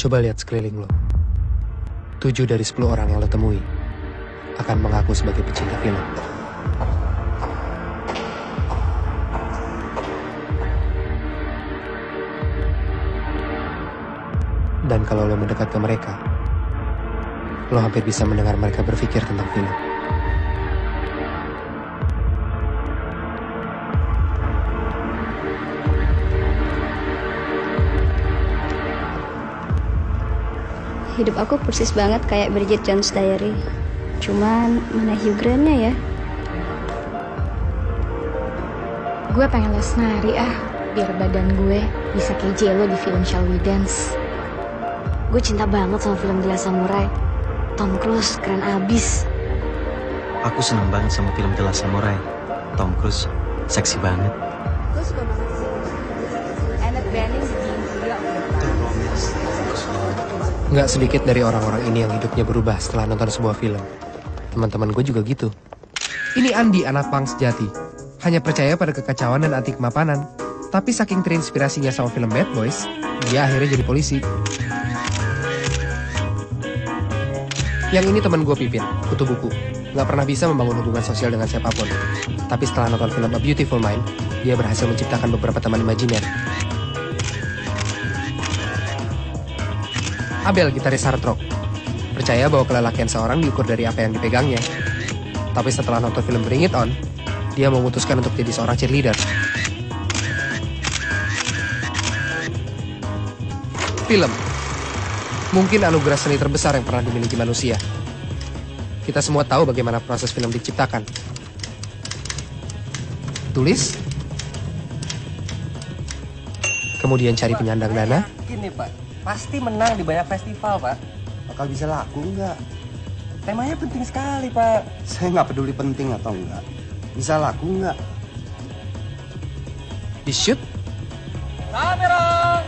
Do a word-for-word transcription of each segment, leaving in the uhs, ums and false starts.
Coba lihat sekeliling lo. Tujuh dari sepuluh orang yang lo temui akan mengaku sebagai pecinta film. Dan kalau lo mendekat ke mereka, lo hampir bisa mendengar mereka berpikir tentang film. Hidup aku persis banget kayak Bridget Jones' Diary. Cuman mana Hugh Grant-nya ya? Gue pengen les nari ah, biar badan gue bisa kayak J-Lo di film Shall We Dance. Gue cinta banget sama film The Last Samurai. Tom Cruise keren abis. Aku seneng banget sama film The Last Samurai. Tom Cruise seksi banget. Gue suka banget sih. Annette Bening bikin gila. Nggak sedikit dari orang-orang ini yang hidupnya berubah setelah nonton sebuah film. Teman-teman gue juga gitu. Ini Andi, anak punk sejati. Hanya percaya pada kekacauan dan anti kemapanan. Tapi saking terinspirasinya sama film Bad Boys, dia akhirnya jadi polisi. Yang ini teman gue Pipin, kutu buku. Nggak pernah bisa membangun hubungan sosial dengan siapapun. Tapi setelah nonton film A Beautiful Mind, dia berhasil menciptakan beberapa teman imajiner. Abel, gitaris hard rock, percaya bahwa kelelakian seorang diukur dari apa yang dipegangnya. Tapi setelah nonton film Bring It On, dia memutuskan untuk jadi seorang cheerleader. Film mungkin anugerah seni terbesar yang pernah dimiliki manusia. Kita semua tahu bagaimana proses film diciptakan. Tulis, kemudian cari penyandang dana. Ini Pak, pasti menang di banyak festival Pak. Bakal bisa laku nggak? Temanya penting sekali Pak. Saya nggak peduli penting atau enggak. Bisa laku nggak? Di shoot. Kamera.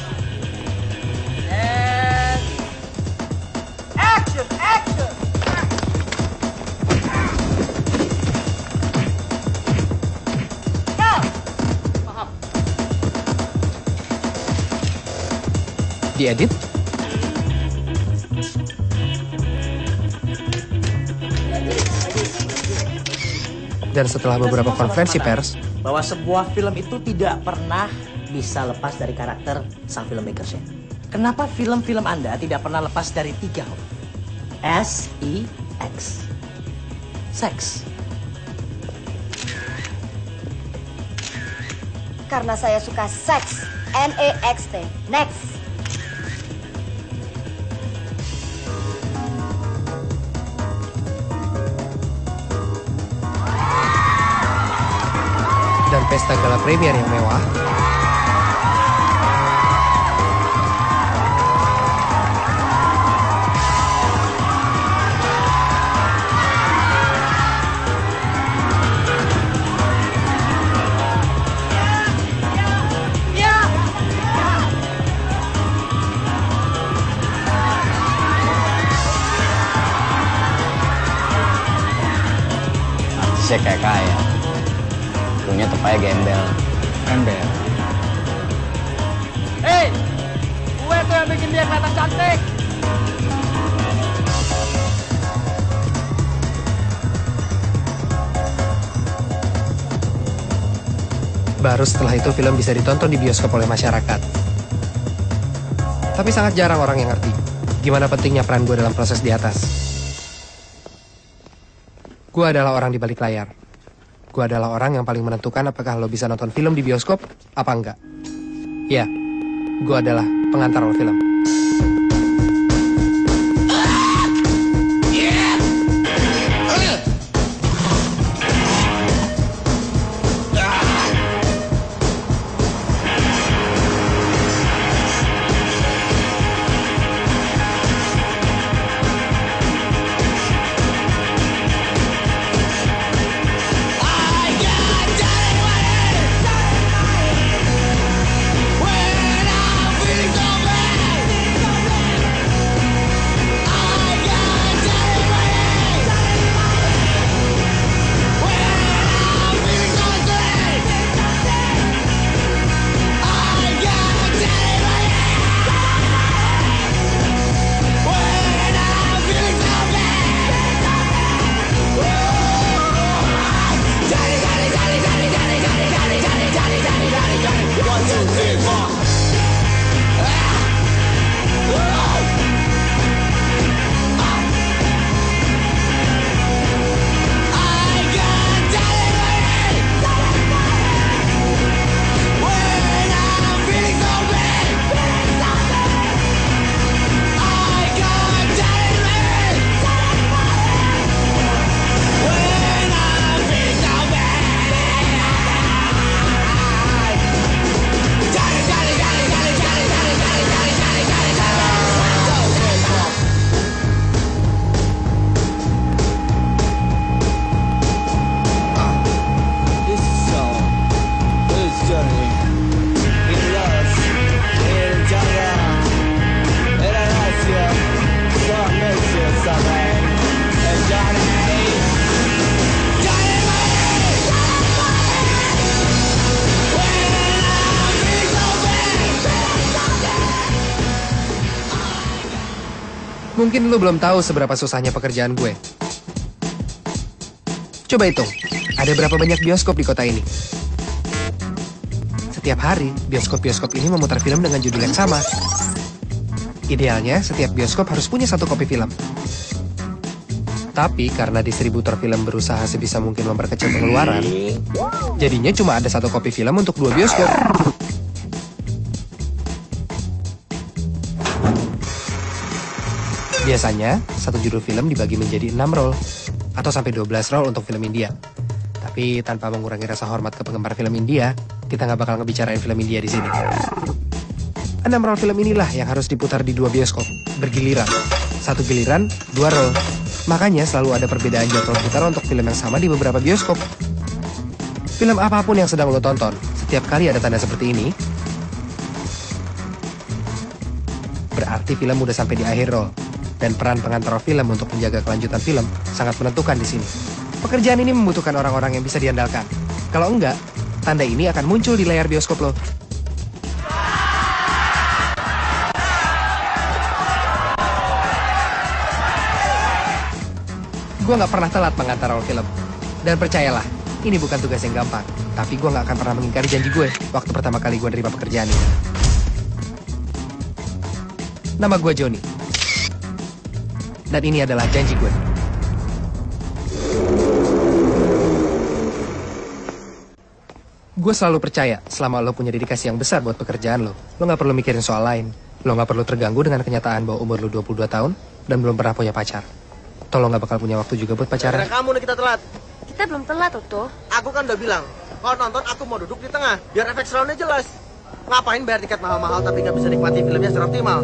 And action, action. Go. Paham. Diedit. Dan setelah beberapa konferensi pers, bahwa sebuah film itu tidak pernah bisa lepas dari karakter sang filmmakersnya. Kenapa film-film Anda tidak pernah lepas dari tiga huruf? S E X. Sex. Karena saya suka seks. N E X T. Next. dan pesta gala premier yang mewah, artisnya kayak kaya, punya tepaya gembel. Gembel. Hei, gue tuh yang bikin dia kelihatan cantik. Baru setelah itu film bisa ditonton di bioskop oleh masyarakat. Tapi sangat jarang orang yang ngerti gimana pentingnya peran gue dalam proses di atas. Gue adalah orang di balik layar. Gue adalah orang yang paling menentukan apakah lo bisa nonton film di bioskop apa enggak. Ya, gue adalah pengantar lo film. Mungkin lu belum tahu seberapa susahnya pekerjaan gue. Coba hitung, ada berapa banyak bioskop di kota ini? Setiap hari, bioskop-bioskop ini memutar film dengan judul yang sama. Idealnya, setiap bioskop harus punya satu kopi film. Tapi karena distributor film berusaha sebisa mungkin memperkecil pengeluaran, jadinya cuma ada satu kopi film untuk dua bioskop. Biasanya, satu judul film dibagi menjadi enam roll, atau sampai dua belas roll untuk film India. Tapi tanpa mengurangi rasa hormat ke penggemar film India, kita nggak bakal ngebicarain film India di sini. Enam roll film inilah yang harus diputar di dua bioskop, bergiliran. Satu giliran, dua roll. Makanya selalu ada perbedaan jadwal putar untuk film yang sama di beberapa bioskop. Film apapun yang sedang lo tonton, setiap kali ada tanda seperti ini, berarti film udah sampai di akhir roll. Dan peran pengantar film untuk menjaga kelanjutan film sangat menentukan di sini. Pekerjaan ini membutuhkan orang-orang yang bisa diandalkan. Kalau enggak, tanda ini akan muncul di layar bioskop lo. Gue nggak pernah telat mengantar roll film. Dan percayalah, ini bukan tugas yang gampang. Tapi gue nggak akan pernah mengingkari janji gue waktu pertama kali gue nerima pekerjaan ini. Nama gue Johnny. Dan ini adalah janji gue. Gue selalu percaya selama lo punya dedikasi yang besar buat pekerjaan lo, lo gak perlu mikirin soal lain. Lo gak perlu terganggu dengan kenyataan bahwa umur lo dua puluh dua tahun dan belum pernah punya pacar. Atau lo gak bakal punya waktu juga buat pacaran. Karena kamu nih kita telat. Kita belum telat, Toto. Aku kan udah bilang, kalau nonton aku mau duduk di tengah, biar efek surroundnya jelas. Ngapain bayar tiket mahal-mahal tapi gak bisa nikmati filmnya secara optimal?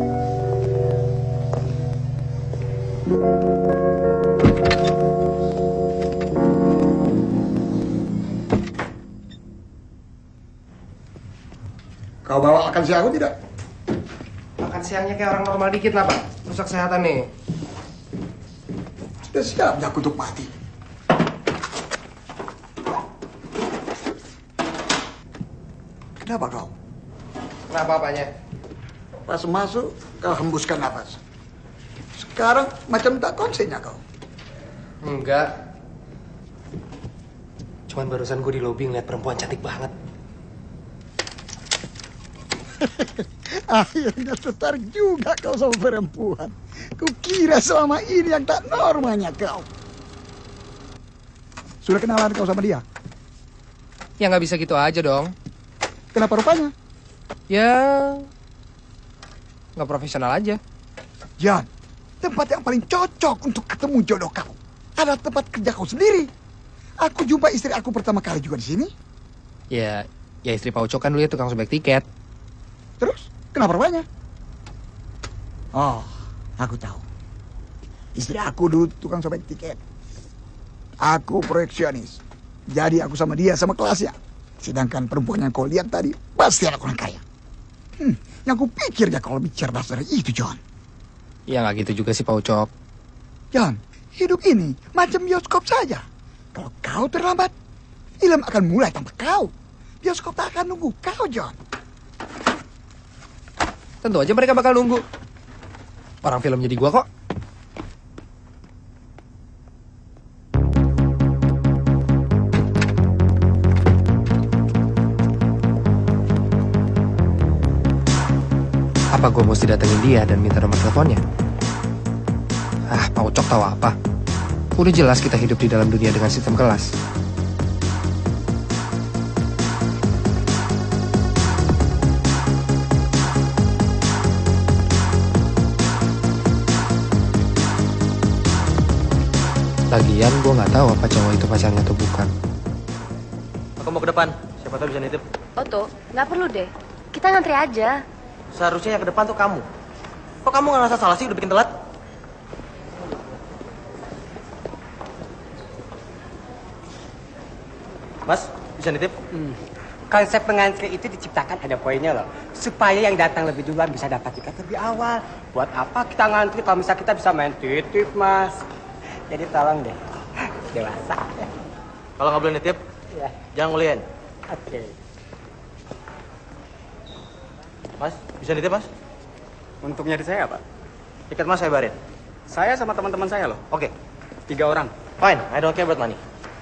Kau bawa makan siang aku tidak? Makan siangnya kayak orang normal dikit lah, Pak. Rusak kesehatan nih. Sudah siap aku untuk mati. Kenapa kau? Kenapa apanya? Pas masuk, kau hembuskan nafas. Sekarang macam tak konsennya kau. Enggak. Cuman barusan gue di lobi ngeliat perempuan cantik banget. Akhirnya tertarik juga kau sama perempuan. Kukira selama ini yang tak normalnya kau. Sudah kenalan kau sama dia? Ya nggak bisa gitu aja dong. Kenapa rupanya? Ya, nggak profesional aja. Jan, tempat yang paling cocok untuk ketemu jodoh kau adalah tempat kerja kau sendiri. Aku jumpa istri aku pertama kali juga di sini. Ya, ya istri Pak Ucok kan dulu ya tukang sobek tiket. Terus, kenapa rupanya? Oh, aku tahu. Istri aku dulu tukang sobek tiket. Aku proyeksionis. Jadi aku sama dia sama kelasnya. Sedangkan perempuan yang kau lihat tadi pasti anak orang kaya. Hmm, yang aku pikir ya kau lebih cerdas dari itu, John. Ya nggak gitu juga sih Pak Ucok. John, hidup ini macam bioskop saja. Kalau kau terlambat, film akan mulai tanpa kau. Bioskop tak akan nunggu kau, John. Tentu aja mereka bakal nunggu. Orang film jadi gua kok. Apa gue mesti datengin dia dan minta nomor teleponnya? Ah, Pak Ucok tahu apa? Udah jelas kita hidup di dalam dunia dengan sistem kelas. Lagian gue nggak tahu apa cowok itu pacarnya atau bukan. Aku mau ke depan, siapa tahu bisa nitip. Oto, nggak perlu deh. Kita ngantri aja. Seharusnya yang ke depan tuh kamu. Kok kamu nggak ngerasa salah sih udah bikin telat? Mas, bisa nitip? Hmm. Konsep pengantri itu diciptakan ada poinnya loh. Supaya yang datang lebih duluan bisa dapat tiket lebih awal. Buat apa kita ngantri kalau misalnya kita bisa main titip, Mas? Jadi tolong deh, dewasa. Kalau nggak boleh nitip, ya. Jangan nguliin. Oke. Okay. Mas, bisa nitip, Mas? Untuk nyari saya apa? Tiket mas saya bayarin. Saya sama teman-teman saya loh. Oke. Tiga orang. Fine, I don't care about money.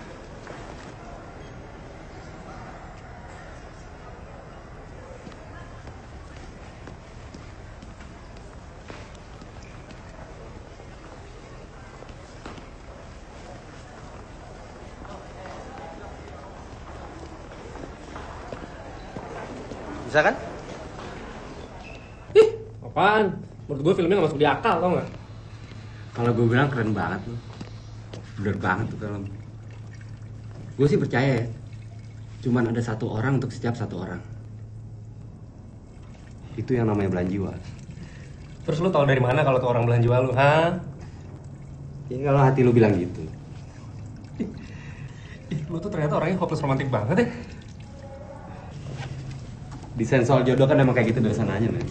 Bisa kan? Ih, apaan? Menurut gue filmnya gak masuk di akal, tau gak? Kalau gue bilang keren banget loh. Bener banget tuh film. Gue sih percaya ya. Cuman ada satu orang untuk setiap satu orang. Itu yang namanya belahan jiwa. Terus lu tau dari mana kalau tuh orang belahan jiwa lu, ha? Ya kalau hati lu bilang gitu. Ih, lu tuh ternyata orangnya hopeless romantic banget ya. Desain soal jodoh kan emang kayak gitu dari sananya, men.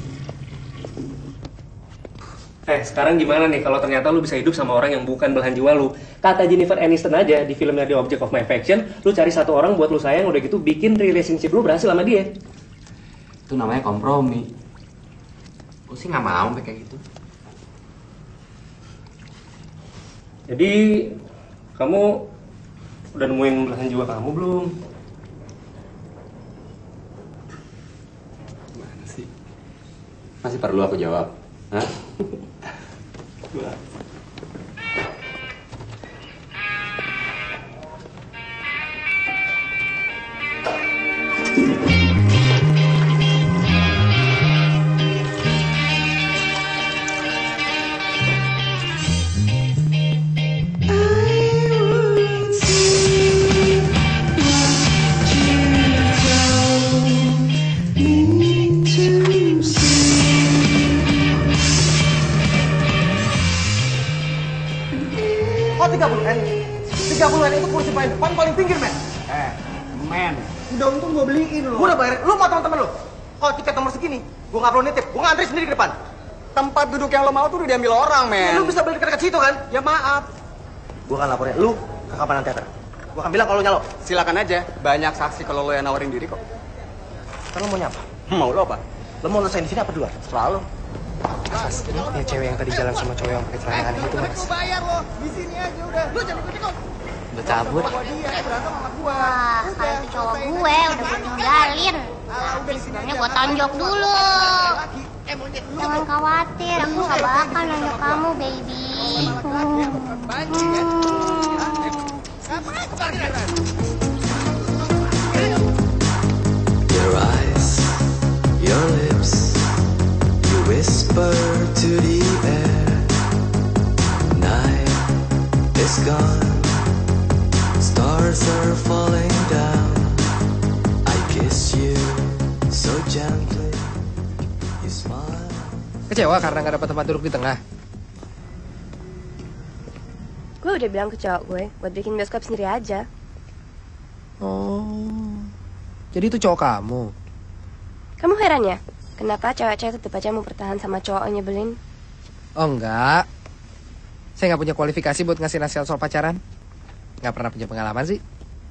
Eh, sekarang gimana nih kalau ternyata lu bisa hidup sama orang yang bukan belahan jiwa lu? Kata Jennifer Aniston aja di filmnya The Object of My Affection, lu cari satu orang buat lu sayang, udah gitu bikin relationship lu berhasil sama dia. Itu namanya kompromi. Gue sih nggak mau kayak gitu. Jadi, kamu udah nemuin belahan jiwa kamu belum? Gimana sih? Masih perlu aku jawab? Hah? Oh, tiga puluh N. tiga puluh N itu kursi paling depan, paling pinggir, men. Eh, men. Udah untung gue beliin loh. Gue udah bayarin. Lu mau teman-teman lu? Oh, tiket nomor segini. Gue nggak perlu nitip. Gue ngantri sendiri ke depan. Tempat duduk yang lo mau tuh udah diambil orang, men. Ya, lu bisa beli dekat-dekat situ kan? Ya maaf. Gue akan laporin lu ke kapanan teater. Gue akan bilang kalau nyalo. Silakan aja. Banyak saksi kalau lo yang nawarin diri kok. Kan lu mau nyapa? Mau lo apa? Lu mau lesain di sini apa dua? Terserah lu. Mas, ini punya cewek yang tadi jalan sama cowok yang pakai celana aneh itu, Mas. bayar lo. Di sini aja udah. Lu jangan ikut-ikut. Udah cabut. Wah, kalau itu cowok gue udah gue tinggalin. Tapi sebelumnya gue tonjok dulu. Jangan khawatir, aku gak bakal nonjok kamu, baby. Your eyes, your lips, you whisper to the air. Night is gone, stars are falling down. I kiss you so gently, you smile. Kecewa karena gak dapat tempat duduk di tengah? Gue udah bilang ke cowok gue buat bikin bioskop sendiri aja. Oh, jadi itu cowok kamu? Kamu heran ya? Kenapa cewek-cewek tetap aja mau bertahan sama cowok yang nyebelin? Oh enggak. Saya nggak punya kualifikasi buat ngasih nasihat soal pacaran. Nggak pernah punya pengalaman sih.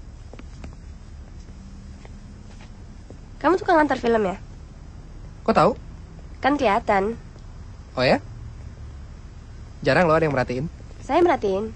Kamu tuh kan ngantar film ya? Kok tahu? Kan kelihatan. Oh ya? Jarang loh ada yang merhatiin. Saya merhatiin.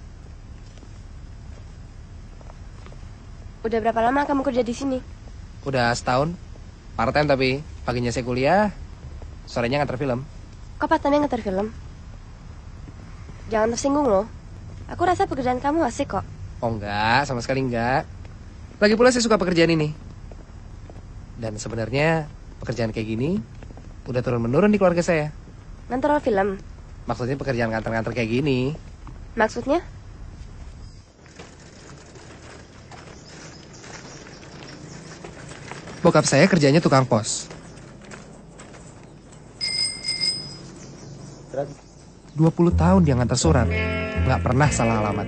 Udah berapa lama kamu kerja di sini? Udah setahun. Part-time tapi paginya saya kuliah, sorenya ngantar film. Kok part-time ngantar film? Jangan tersinggung loh. Aku rasa pekerjaan kamu asik kok. Oh enggak, sama sekali enggak. Lagi pula saya suka pekerjaan ini. Dan sebenarnya pekerjaan kayak gini udah turun-menurun di keluarga saya. Ngantar film? Maksudnya pekerjaan ngantar-ngantar kayak gini. Maksudnya? Bokap saya kerjanya tukang pos. dua puluh tahun dia ngantar surat, nggak pernah salah alamat.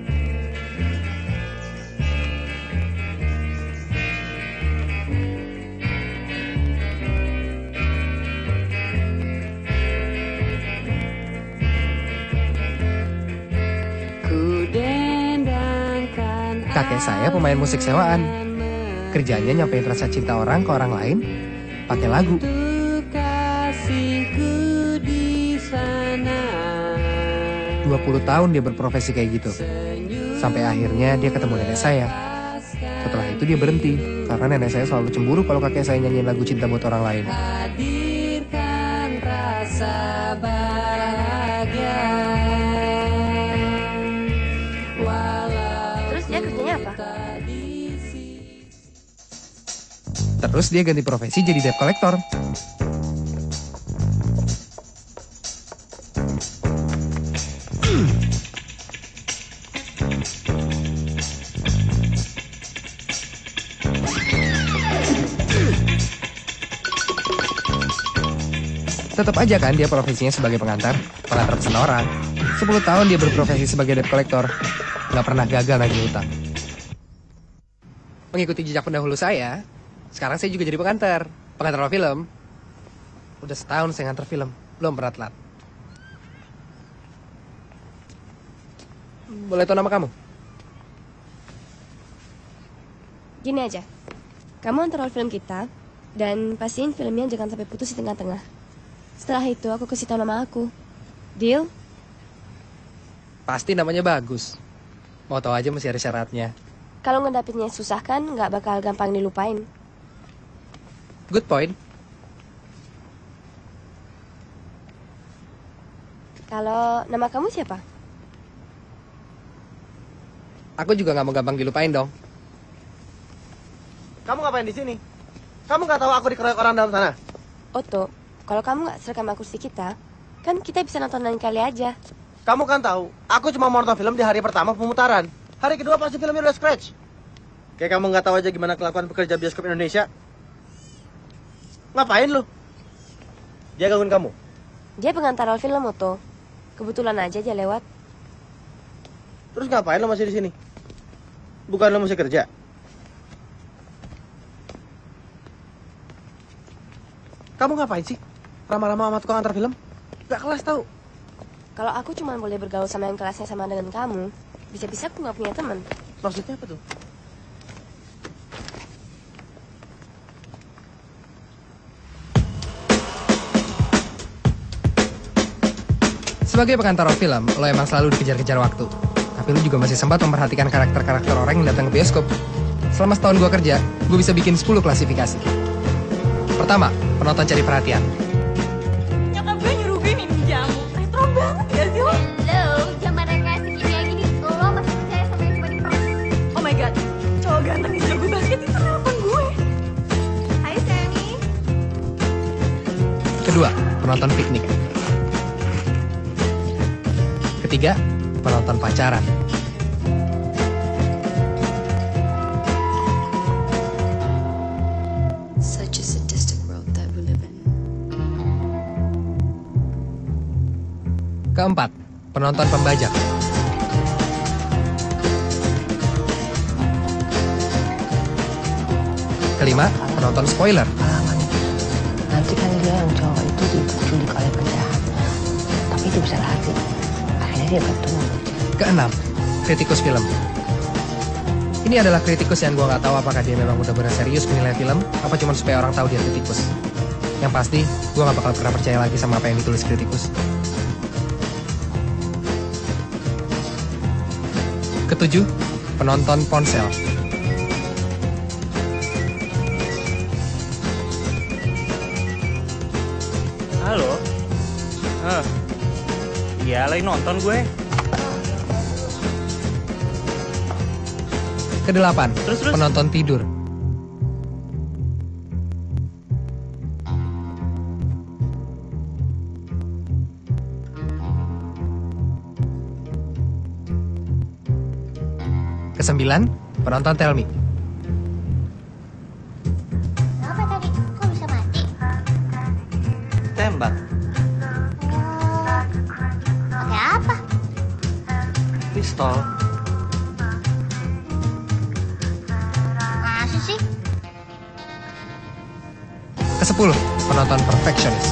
Kakek saya pemain musik sewaan. Kerjanya nyampein rasa cinta orang ke orang lain pakai lagu. Kasihku di sana. dua puluh tahun dia berprofesi kayak gitu. Sampai akhirnya dia ketemu nenek saya. Setelah itu dia berhenti, karena nenek saya selalu cemburu kalau kakek saya nyanyiin lagu cinta buat orang lain. Hadirkan rasa bahagia. Terus dia kerjanya apa? Terus dia ganti profesi jadi debt collector. Tetap aja kan dia profesinya sebagai pengantar, pengantar pesan orang. sepuluh tahun dia berprofesi sebagai debt collector, nggak pernah gagal nagih utang. Mengikuti jejak pendahulu saya, sekarang saya juga jadi pengantar, pengantar film. Udah setahun saya ngantar film, belum pernah telat. Boleh tahu nama kamu? Gini aja, kamu antar film kita, dan pastiin filmnya jangan sampai putus di tengah-tengah. Setelah itu aku kasih tahu nama aku. Deal? Pasti namanya bagus. Mau tahu aja masih ada syaratnya. Kalau ngedapetnya susah kan, nggak bakal gampang dilupain. Good point. Kalau nama kamu siapa? Aku juga nggak mau gampang dilupain dong. Kamu ngapain di sini? Kamu nggak tahu aku dikeroyok orang dalam sana? Otto, kalau kamu nggak serekam kursi kita, kan kita bisa nonton lain kali aja. Kamu kan tahu, aku cuma mau nonton film di hari pertama pemutaran. Hari kedua pasti filmnya udah scratch. Kayak kamu nggak tahu aja gimana kelakuan pekerja bioskop Indonesia. Ngapain lu? Dia gangguin kamu? Dia pengantar film, Otto. Kebetulan aja dia lewat. Terus ngapain lo masih di sini? Bukan lo masih kerja? Kamu ngapain sih? Ramah-ramah sama tukang antar film? Gak kelas tau. Kalau aku cuma boleh bergaul sama yang kelasnya sama dengan kamu, bisa-bisa aku nggak punya teman. Maksudnya apa tuh? Sebagai pengantar film, lo emang selalu dikejar-kejar waktu. Tapi lo juga masih sempat memperhatikan karakter-karakter orang yang datang ke bioskop. Selama setahun gue kerja, gue bisa bikin sepuluh klasifikasi. Pertama, penonton cari perhatian. Nyokap gue nyuruh gue minum jamu. Retro banget ya sih lo? Lo, zaman rekreasi kayak gini, lo masih percaya sama yang cuma di pros. Oh my god, cowok ganteng di jago basket itu nelfon gue. Hai Sammy. Kedua, penonton piknik. Ketiga, penonton pacaran. Such a sadistic world that we live in. Keempat, penonton pembajak. Kelima, penonton spoiler. Nanti kan dia yang cowok itu diculik oleh penjahat, tapi itu bisa hati. Akhirnya dia bertemu. Keenam, kritikus film. Ini adalah kritikus yang gue nggak tahu apakah dia memang benar-benar serius menilai film, apa cuma supaya orang tahu dia kritikus. Yang pasti, gue nggak bakal pernah percaya lagi sama apa yang ditulis kritikus. Ketujuh, penonton ponsel. Halo? Hah? Iya, lagi nonton gue. Kedelapan, Terus, terus. penonton tidur. Kesembilan, penonton tell me. Apa tadi? Kok bisa mati? Tembak. Pakai apa? Pistol. Masih sih? Kesepuluh, penonton perfectionist.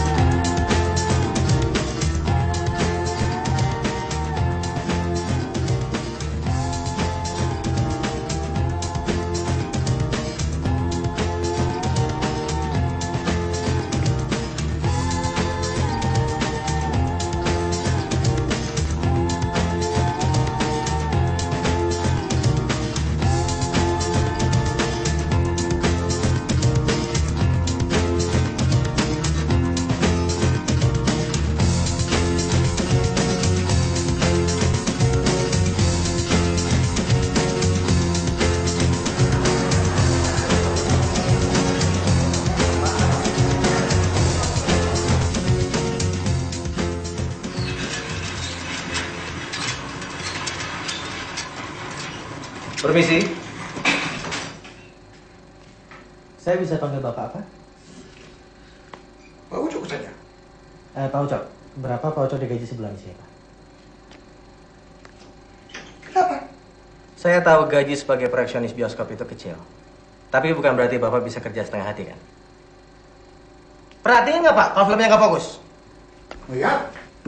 Permisi. Saya bisa panggil Bapak apa? Pak Ucok saja. Eh, Pak Ucok, berapa Pak Ucok digaji sebulan di sini, Pak? Kenapa? Saya tahu gaji sebagai proyeksionis bioskop itu kecil. Tapi bukan berarti Bapak bisa kerja setengah hati, kan? Perhatiin nggak, Pak, kalau filmnya nggak fokus? Oh ya?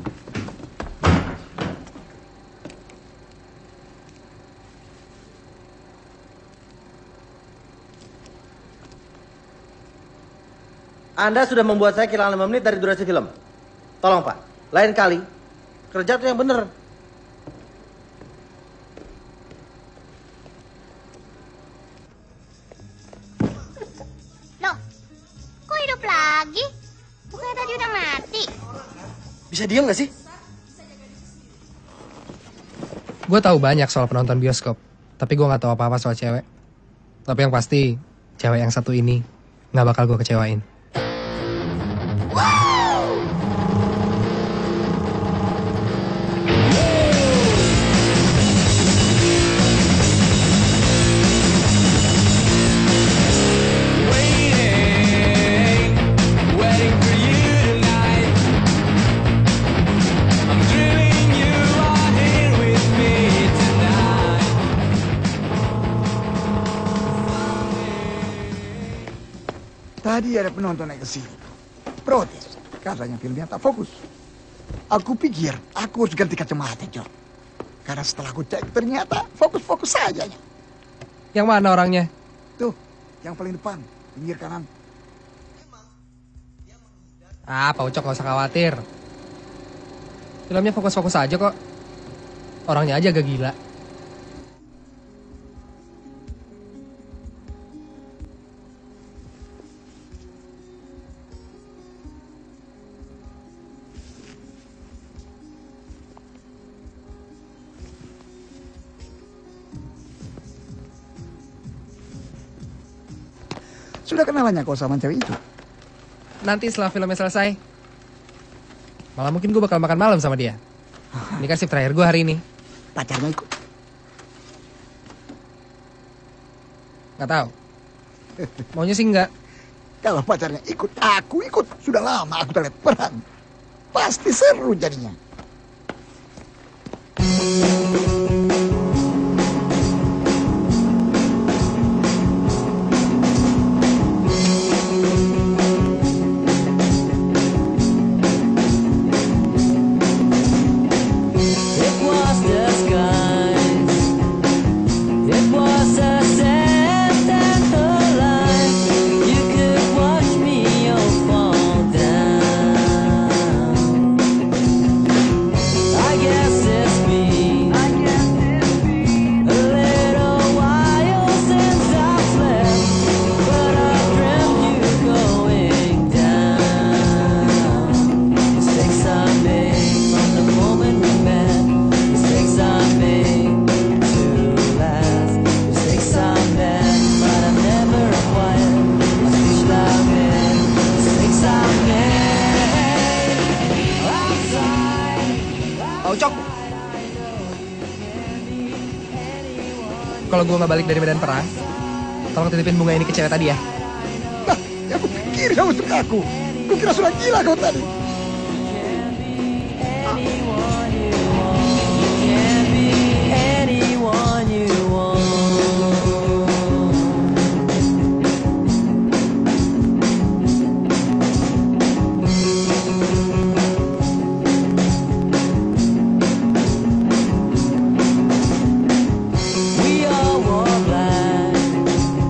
Anda sudah membuat saya kehilangan lima menit dari durasi film. Tolong, Pak, lain kali kerja tuh yang bener. Loh, kok hidup lagi? Bukannya tadi udah mati? Bisa diem nggak sih? Gue tahu banyak soal penonton bioskop, tapi gue nggak tahu apa-apa soal cewek. Tapi yang pasti, cewek yang satu ini nggak bakal gue kecewain. Tadi ada penonton naik ke sini. Protes. Katanya filmnya tak fokus. Aku pikir aku harus ganti kacamata, John. Karena setelah aku cek ternyata fokus-fokus saja. Yang mana orangnya? Tuh, yang paling depan, pinggir kanan. Ah, Pak Ucok gak usah khawatir. Filmnya fokus-fokus aja kok. Orangnya aja agak gila. Sudah kenalannya kau sama cewek itu? Nanti setelah filmnya selesai. Malah mungkin gue bakal makan malam sama dia. Ini kan shift terakhir gue hari ini. Pacarnya ikut? Gak tahu. Maunya sih enggak. Kalau pacarnya ikut, aku ikut. Sudah lama aku tak lihat perang. Pasti seru jadinya. Kalau gue nggak balik dari medan perang, tolong titipin bunga ini ke cewek tadi ya. Nah, yang aku pikir kamu untuk aku. Gue kira sudah gila kau tadi.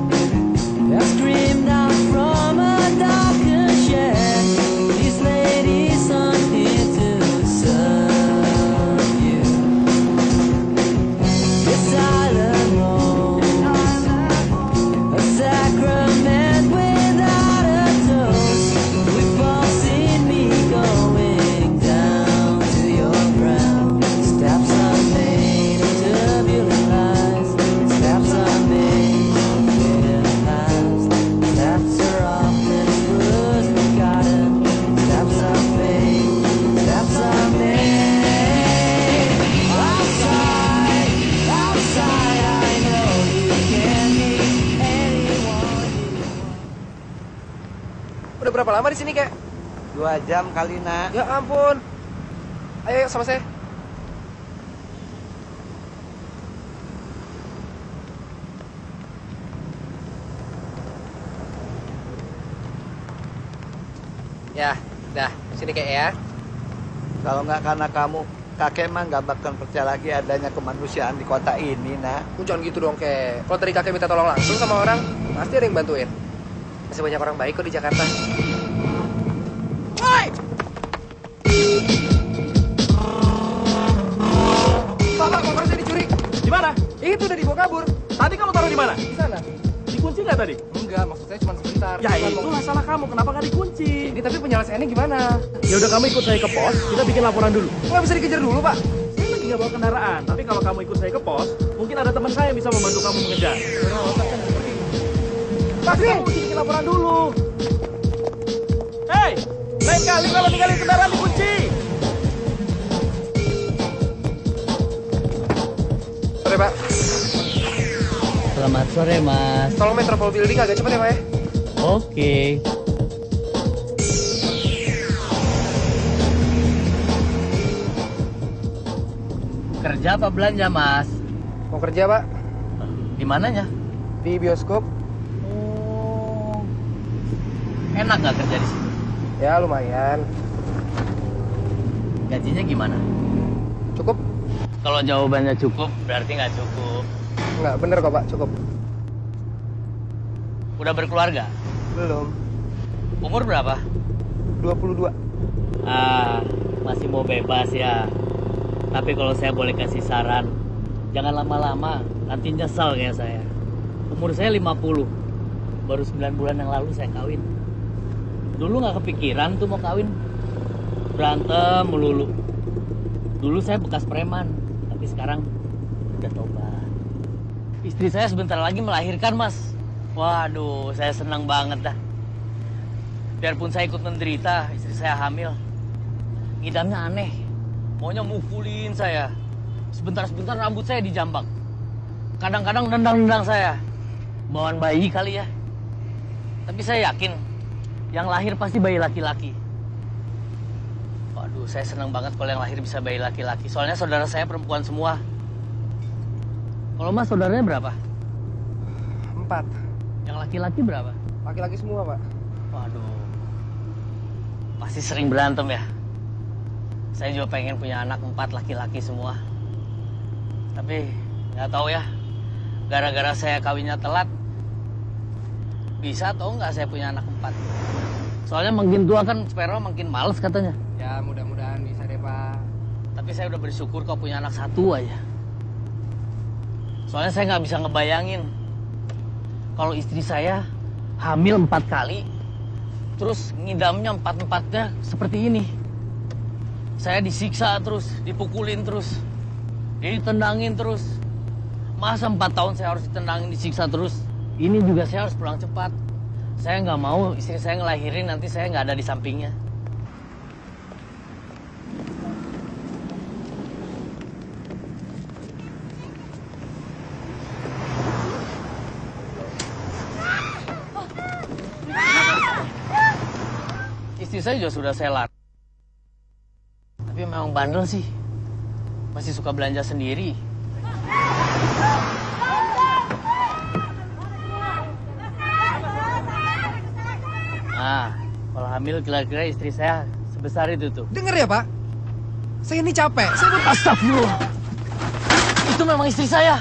Screamed out from a darker shed. These ladies berapa lama di sini, Kek? Dua jam kali, nak. Ya ampun. Ayo, ayo sama saya. Ya, dah. Sini, Kek, ya. Kalau nggak karena kamu, kakek mah nggak bakal percaya lagi adanya kemanusiaan di kota ini, nak. Jangan gitu dong, Kek. Kalau tadi kakek minta tolong langsung sama orang, pasti ada yang bantuin. Masih banyak orang baik kok di Jakarta. Woi! Bapak, motor saya dicuri. Di mana? Itu udah dibawa kabur. Tadi kamu taruh di mana? Di sana. Dikunci nggak tadi? Enggak, maksud saya cuma sebentar. Ya itu masalah kamu, kenapa nggak dikunci? Ini tapi penyelesaiannya gimana? Ya udah kamu ikut saya ke pos, kita bikin laporan dulu. Nggak bisa dikejar dulu, Pak. Saya lagi nggak bawa kendaraan, tapi kalau kamu ikut saya ke pos, mungkin ada teman saya yang bisa membantu kamu mengejar. Tapi kamu mesti bikin laporan dulu. Hei, lain kali kalau ninggalin kendaraan dikunci. Sore, Pak. Selamat sore, Mas. Tolong Metropol Building agak cepet ya, Pak ya? Oke. Kerja apa belanja, Mas? Mau kerja, Pak. Di mananya? Di bioskop. Oh. Enak nggak kerja di situ? Ya, lumayan. Gajinya gimana? Cukup? Kalau jawabannya cukup, berarti nggak cukup. Nggak, bener kok, Pak. Cukup. Udah berkeluarga? Belum. Umur berapa? dua puluh dua. Ah, masih mau bebas ya. Tapi kalau saya boleh kasih saran, jangan lama-lama, nanti nyesel kayak saya. Umur saya lima puluh, baru sembilan bulan yang lalu saya kawin. Dulu nggak kepikiran tuh mau kawin, berantem melulu. Dulu saya bekas preman, tapi sekarang udah tobat. Istri saya sebentar lagi melahirkan, Mas. Waduh, saya senang banget dah. Biarpun saya ikut menderita, istri saya hamil. Ngidamnya aneh. Maunya mukulin saya. Sebentar-sebentar rambut saya dijambak. Kadang-kadang nendang-nendang saya. Bawaan bayi kali ya. Tapi saya yakin, yang lahir pasti bayi laki-laki. Waduh, saya senang banget kalau yang lahir bisa bayi laki-laki. Soalnya saudara saya perempuan semua. Kalau Mas saudaranya berapa? Empat. Yang laki-laki berapa? Laki-laki semua, Pak. Waduh. Pasti sering berantem ya? Saya juga pengen punya anak empat laki-laki semua. Tapi nggak tahu ya, gara-gara saya kawinnya telat, bisa atau nggak saya punya anak empat? Soalnya makin tua kan sperma makin males katanya. Ya mudah-mudahan bisa deh, Pak. Tapi saya udah bersyukur kok punya anak satu aja. Soalnya saya nggak bisa ngebayangin kalau istri saya hamil empat kali, terus ngidamnya empat-empatnya seperti ini. Saya disiksa terus, dipukulin terus, ditendangin terus. Masa empat tahun saya harus ditendangin, disiksa terus? Ini juga saya harus pulang cepat. Saya nggak mau istri saya ngelahirin, nanti saya nggak ada di sampingnya. Istri saya juga sudah saya larang. Tapi memang bandel sih. Masih suka belanja sendiri. Nah, kalau hamil kira-kira istri saya sebesar itu tuh. Dengar ya, Pak. Saya ini capek. Saya udah... Astagfirullah. Itu memang istri saya.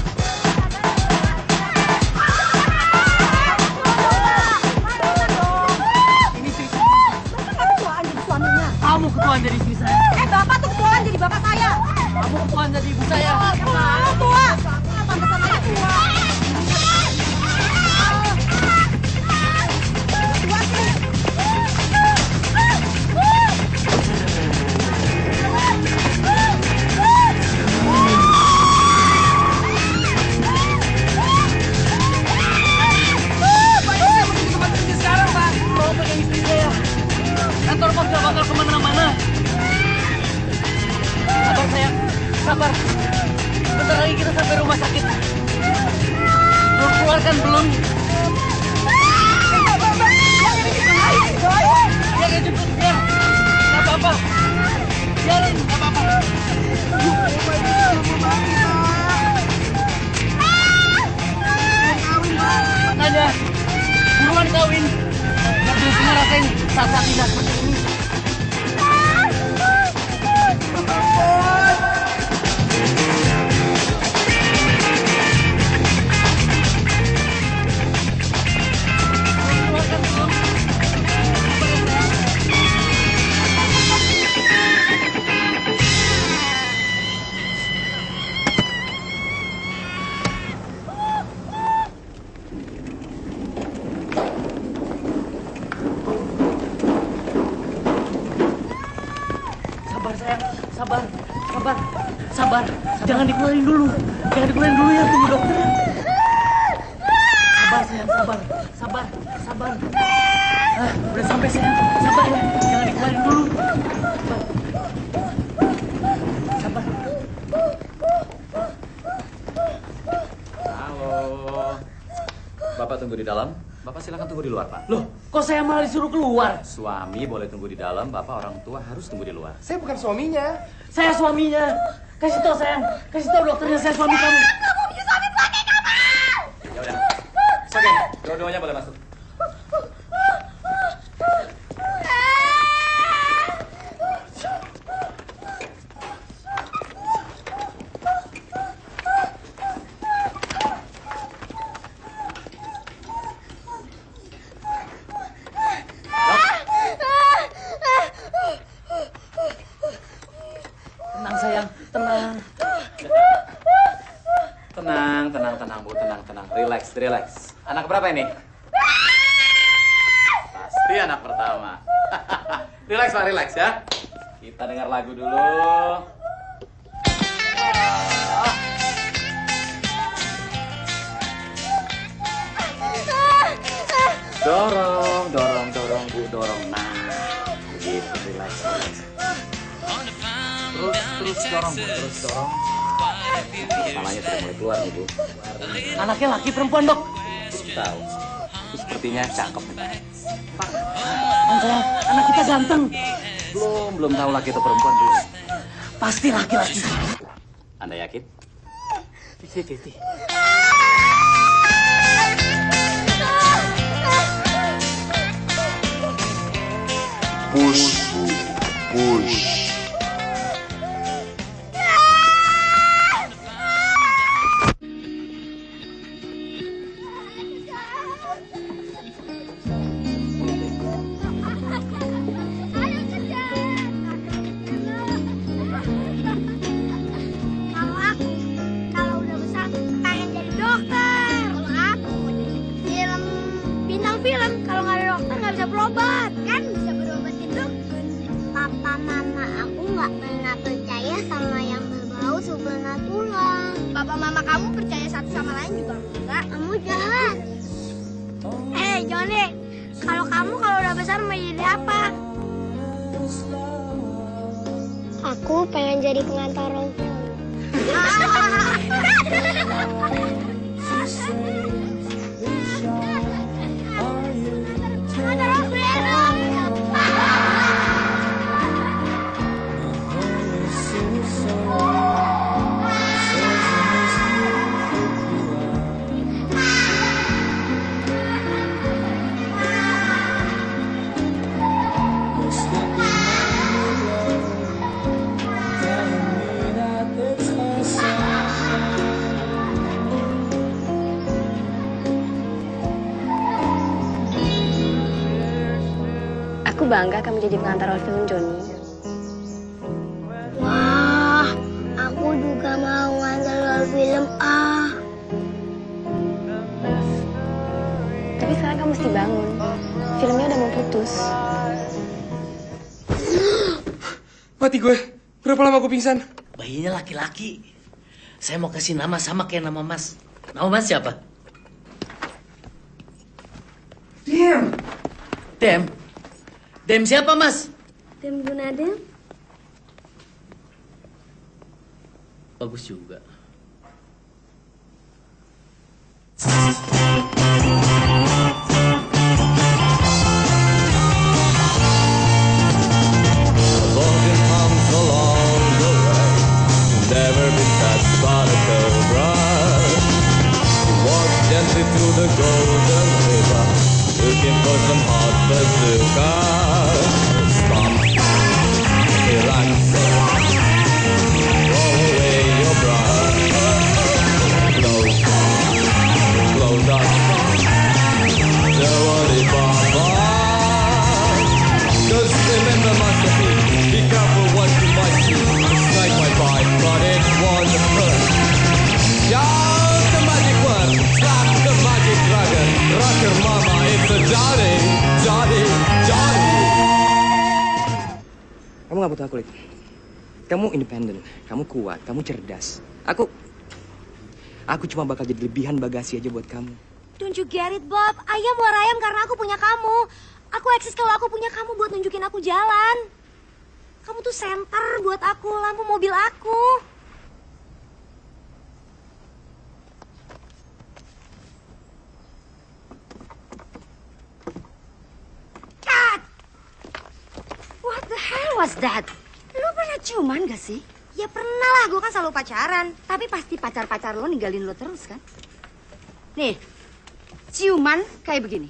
Kamu ketuaan jadi istri saya. Eh, bapak tuh ketuaan jadi bapak saya. Kamu ketuaan jadi ibu saya. Kamu tua. Pantesan aja tua. Tua sih. Pak, saya mau ke tempat kerja sekarang, Pak. Mau pegang istri saya. Kantor pos gak bakal kemana-mana. Sabar sayang, sabar. Bentar lagi kita sampai rumah sakit. Belum keluar kan belum? jemput dia. Nggak apa-apa. Biarin, nggak apa-apa. Makanya, buruan kawin. Nggak bisa ngerasain saat-saat indah seperti ini. Sabar, sabar, sabar. Jangan dikeluarin dulu. Jangan dikeluarin dulu ya, tunggu dokter. Sabar sayang, sabar, sabar, sabar. Ah, udah sampai sayang, sabar ya. Jangan dikeluarin dulu. Sabar. Sabar. Halo. Bapak tunggu di dalam. Bapak silakan tunggu di luar, Pak. Loh, kok saya malah disuruh keluar? Suami boleh tunggu di dalam, Bapak orang tua harus tunggu di luar. Saya bukan suaminya. Saya suaminya. Kasih tau sayang, kasih tau dokternya saya suami kamu. Kamu bisa suami pakai kamu. Ya udah. Oke, dua-duanya boleh masuk. Tenang sayang, tenang. Tenang, tenang, tenang, Bu. Tenang, tenang. Relax, relax. Anak berapa ini? Pasti anak pertama. Relax, Pak, relax ya. Kita dengar lagu dulu. Dorong, dorong, dorong, Bu, dorong. Nah, begitu, relax, relax. Terus, terus dorong, Bu, terus dorong. Kepalanya sudah mulai keluar, Bu. Anaknya laki perempuan, dok? Tahu. Itu sepertinya cakep. Pak, sayang, anak kita ganteng. Belum, belum tahu laki atau perempuan, Bu. Pasti laki-laki. Anda yakin? Fifty-fifty. Push, Bu. Push. Kalau aku, kalau udah besar pengen jadi dokter. Kalau aku film bintang film, kalau nggak ada dokter nggak bisa berobat. Kan bisa berobatin dokter. Papa mama aku nggak pernah percaya sama yang berbau supernatural. Papa mama kamu percaya satu sama lain juga enggak. Kamu jahat. Eh Johnny, kalau kamu kalau udah besar mau jadi apa? Aku pengen jadi pengantar roll film. Pengantar roll film. Aku bangga kamu jadi pengantar roll film Johnny. Wah, aku juga mau ngantar roll film ah. Tapi sekarang kamu mesti bangun. Filmnya udah mau putus. Mati gue. Berapa lama gue pingsan? Bayinya laki-laki. Saya mau kasih nama sama kayak nama Mas. Nama Mas siapa? Dem. Dem. Dem siapa, Mas? Dem Gunadem. Bagus juga. racing through the golden river, looking for some hot bazooka. Stop, relax, roll away your brush. Close, close up, don't worry, Papa. Just remember, Master P, be careful what you might see. The snake might bite, but it won't hurt. Shout the magic word, slap the magic dragon, rock your mama, it's a Johnny, Johnny, Johnny. Kamu gak butuh aku, Lid. Kamu independen, kamu kuat, kamu cerdas. Aku... Aku cuma bakal jadi lebihan bagasi aja buat kamu. Don't you get it, Bob? Ayam war ayam karena aku punya kamu. Aku eksis kalau aku punya kamu buat nunjukin aku jalan. Kamu tuh senter buat aku, lampu mobil aku. Cut! What the hell was that? Lu pernah ciuman gak sih? Ya pernah lah, gue kan selalu pacaran. Tapi pasti pacar-pacar lo ninggalin lo terus kan? Nih, ciuman kayak begini.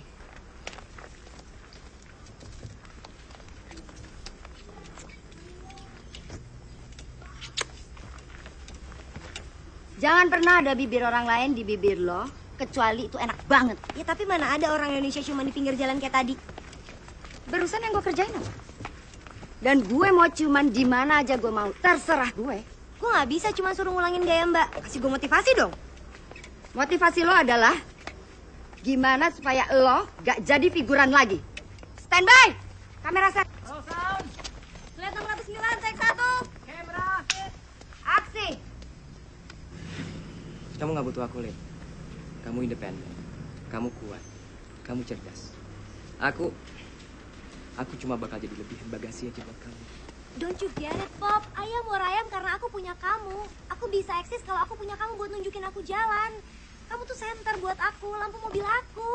Jangan pernah ada bibir orang lain di bibir lo, kecuali itu enak banget. Ya tapi mana ada orang Indonesia cuma di pinggir jalan kayak tadi. Barusan yang gue kerjain apa? Dan gue mau ciuman di mana aja gue mau, terserah gue. Gue nggak bisa cuma suruh ngulangin gaya mbak. Kasih gue motivasi dong. Motivasi lo adalah gimana supaya lo gak jadi figuran lagi. Stand by, kamera set. Roll sound. Lihat nomor sembilan, take satu. Kamera. Aksi. Kamu gak butuh aku, Lid. Kamu independen. Kamu kuat. Kamu cerdas. Aku... Aku cuma bakal jadi lebihan bagasi aja buat kamu. Don't you get it, Pop? Ayam war ayam karena aku punya kamu. Aku bisa eksis kalau aku punya kamu buat nunjukin aku jalan. Kamu tuh senter buat aku, lampu mobil aku.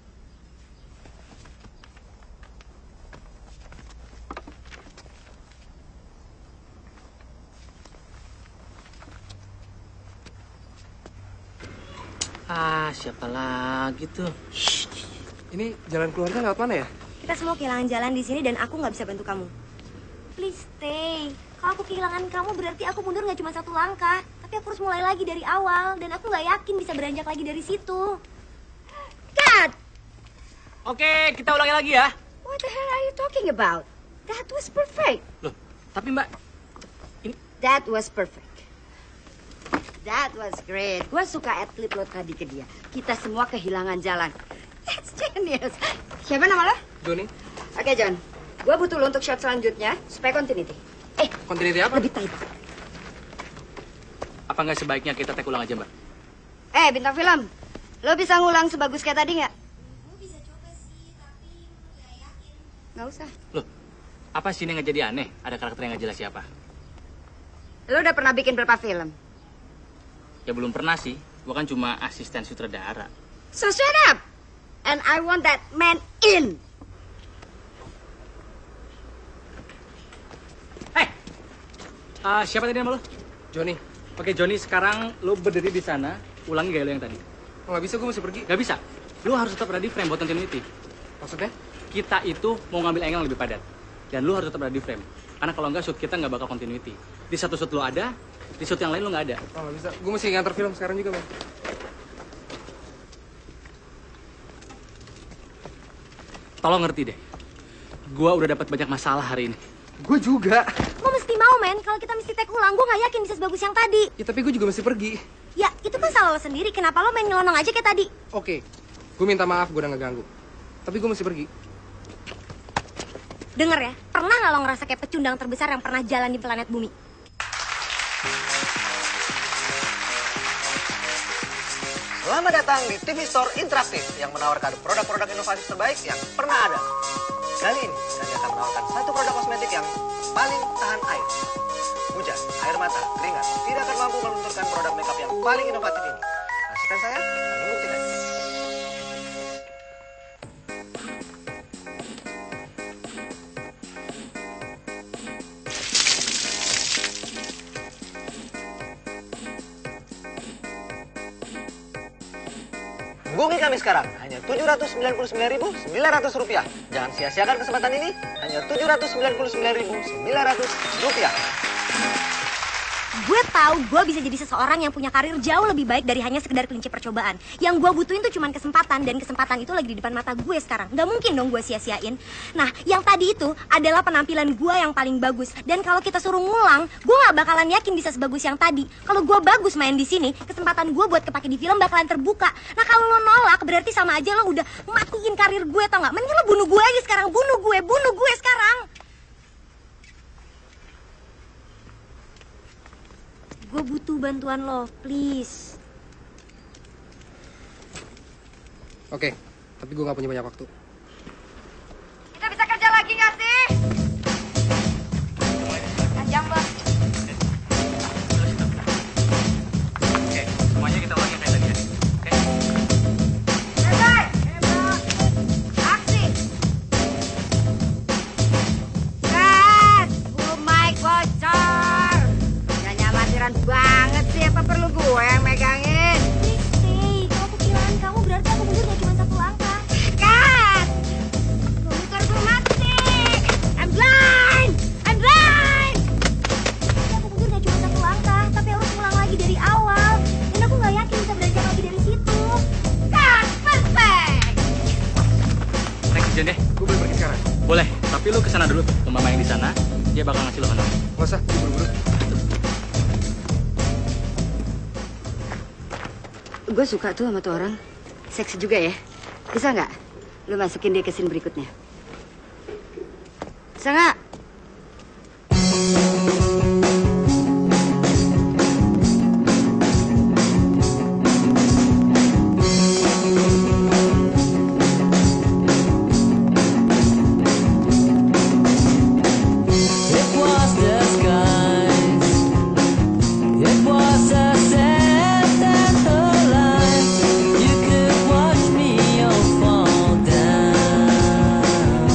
Ah, siapa lagi tuh? Shh. Ini jalan keluarnya lewat mana ya? Kita semua kehilangan jalan di sini dan aku nggak bisa bantu kamu. Please stay. Kalau aku kehilangan kamu berarti aku mundur nggak cuma satu langkah, tapi aku harus mulai lagi dari awal dan aku nggak yakin bisa beranjak lagi dari situ. Cut. Oke, kita ulangi lagi ya. What the hell are you talking about? That was perfect. Loh, tapi Mbak, ini... That was perfect. That was great. Gue suka atlet lo tadi ke dia. Kita semua kehilangan jalan. That's genius. Siapa nama lo? Johnny. Oke, okay, John. Gue butuh lo untuk shot selanjutnya supaya continuity. Eh, continuity apa? Lebih tight. Apa nggak sebaiknya kita take ulang aja, Mbak? Eh, bintang film. Lo bisa ngulang sebagus kayak tadi nggak? Gue bisa coba sih, tapi nggak yakin. Nggak usah. Loh, apa sih ini nggak jadi aneh? Ada karakter yang nggak jelas siapa? Lo udah pernah bikin berapa film? Ya belum pernah sih. Gue kan cuma asisten sutradara. So shut up! And I want that man in. Hey, uh, siapa tadi nama lo? Johnny. Oke Johnny, sekarang lo berdiri di sana, ulangi gaya lo yang tadi. Oh, nggak bisa, gue mesti pergi. Gak bisa. Lo harus tetap berada di frame buat continuity. Maksudnya? Kita itu mau ngambil angle yang lebih padat, dan lo harus tetap berada di frame. Karena kalau nggak shoot kita nggak bakal continuity. Di satu shoot lo ada, di shoot yang lain lo nggak ada. Oh nggak bisa. Gue mesti ngantar film sekarang juga, man. Tolong ngerti deh, gue udah dapat banyak masalah hari ini. Gue juga. Lo mesti mau, men. Kalau kita mesti take ulang, gue nggak yakin bisa sebagus yang tadi. Ya tapi gue juga mesti pergi. Ya, itu kan salah lo sendiri. Kenapa lo main nyelonong aja kayak tadi? Oke, gue minta maaf gue udah ngeganggu. Tapi gue mesti pergi. Dengar ya, pernah nggak lo ngerasa kayak pecundang terbesar yang pernah jalan di planet bumi? Selamat datang di T V Store Interaktif yang menawarkan produk-produk inovatif terbaik yang pernah ada. Kali ini, kami akan menawarkan satu produk kosmetik yang paling tahan air. Hujan, air mata, keringat tidak akan mampu melunturkan produk makeup yang paling inovatif ini. Saksikan saya, kami buktikan. Hubungi kami sekarang, hanya tujuh ratus sembilan puluh sembilan ribu sembilan ratus rupiah. Jangan sia-siakan kesempatan ini, hanya tujuh ratus sembilan puluh sembilan ribu sembilan ratus rupiah. Gue tahu gue bisa jadi seseorang yang punya karir jauh lebih baik dari hanya sekedar kelinci percobaan. Yang gue butuhin tuh cuma kesempatan, dan kesempatan itu lagi di depan mata gue sekarang. Gak mungkin dong gue sia-siain. Nah, yang tadi itu adalah penampilan gue yang paling bagus. Dan kalau kita suruh ngulang, gue gak bakalan yakin bisa sebagus yang tadi. Kalau gue bagus main di sini, kesempatan gue buat kepake di film bakalan terbuka. Nah, kalau lo nolak, berarti sama aja lo udah matiin karir gue, tau gak? Mending lo bunuh gue aja sekarang, bunuh gue, bunuh gue sekarang. Gue butuh bantuan lo, please. Oke, tapi gue gak punya banyak waktu. Kita bisa kerja lagi gak sih? Jam bos. Oke, semuanya kita ulangi kayak tadi ya. Oke. Selesai. Aksi. Set. Oh my bocor. Nyanyi amatiran banget sih. Apa perlu gue yang megangin? Please stay. Kalau aku kehilangan kamu berarti aku mundurnya cuma satu langkah. Kat. Komputer gue mati. I'm blind. I'm blind. Aku mundurnya cuma satu langkah, tapi harus ulang lagi dari awal. Dan aku nggak yakin bisa beranjak lagi dari situ. Kat, perfect. Next Jen deh. Gue boleh pergi sekarang? Boleh, tapi lu kesana dulu ke mama yang di sana. Dia bakal ngasih lo honor. Gak usah, gue buru-buru. Gue suka tuh sama tuh orang. Seksi juga ya. Bisa nggak lu masukin dia ke scene berikutnya? Bisa nggak? It was the skies. It was a sad and alive. You could watch me all fall down.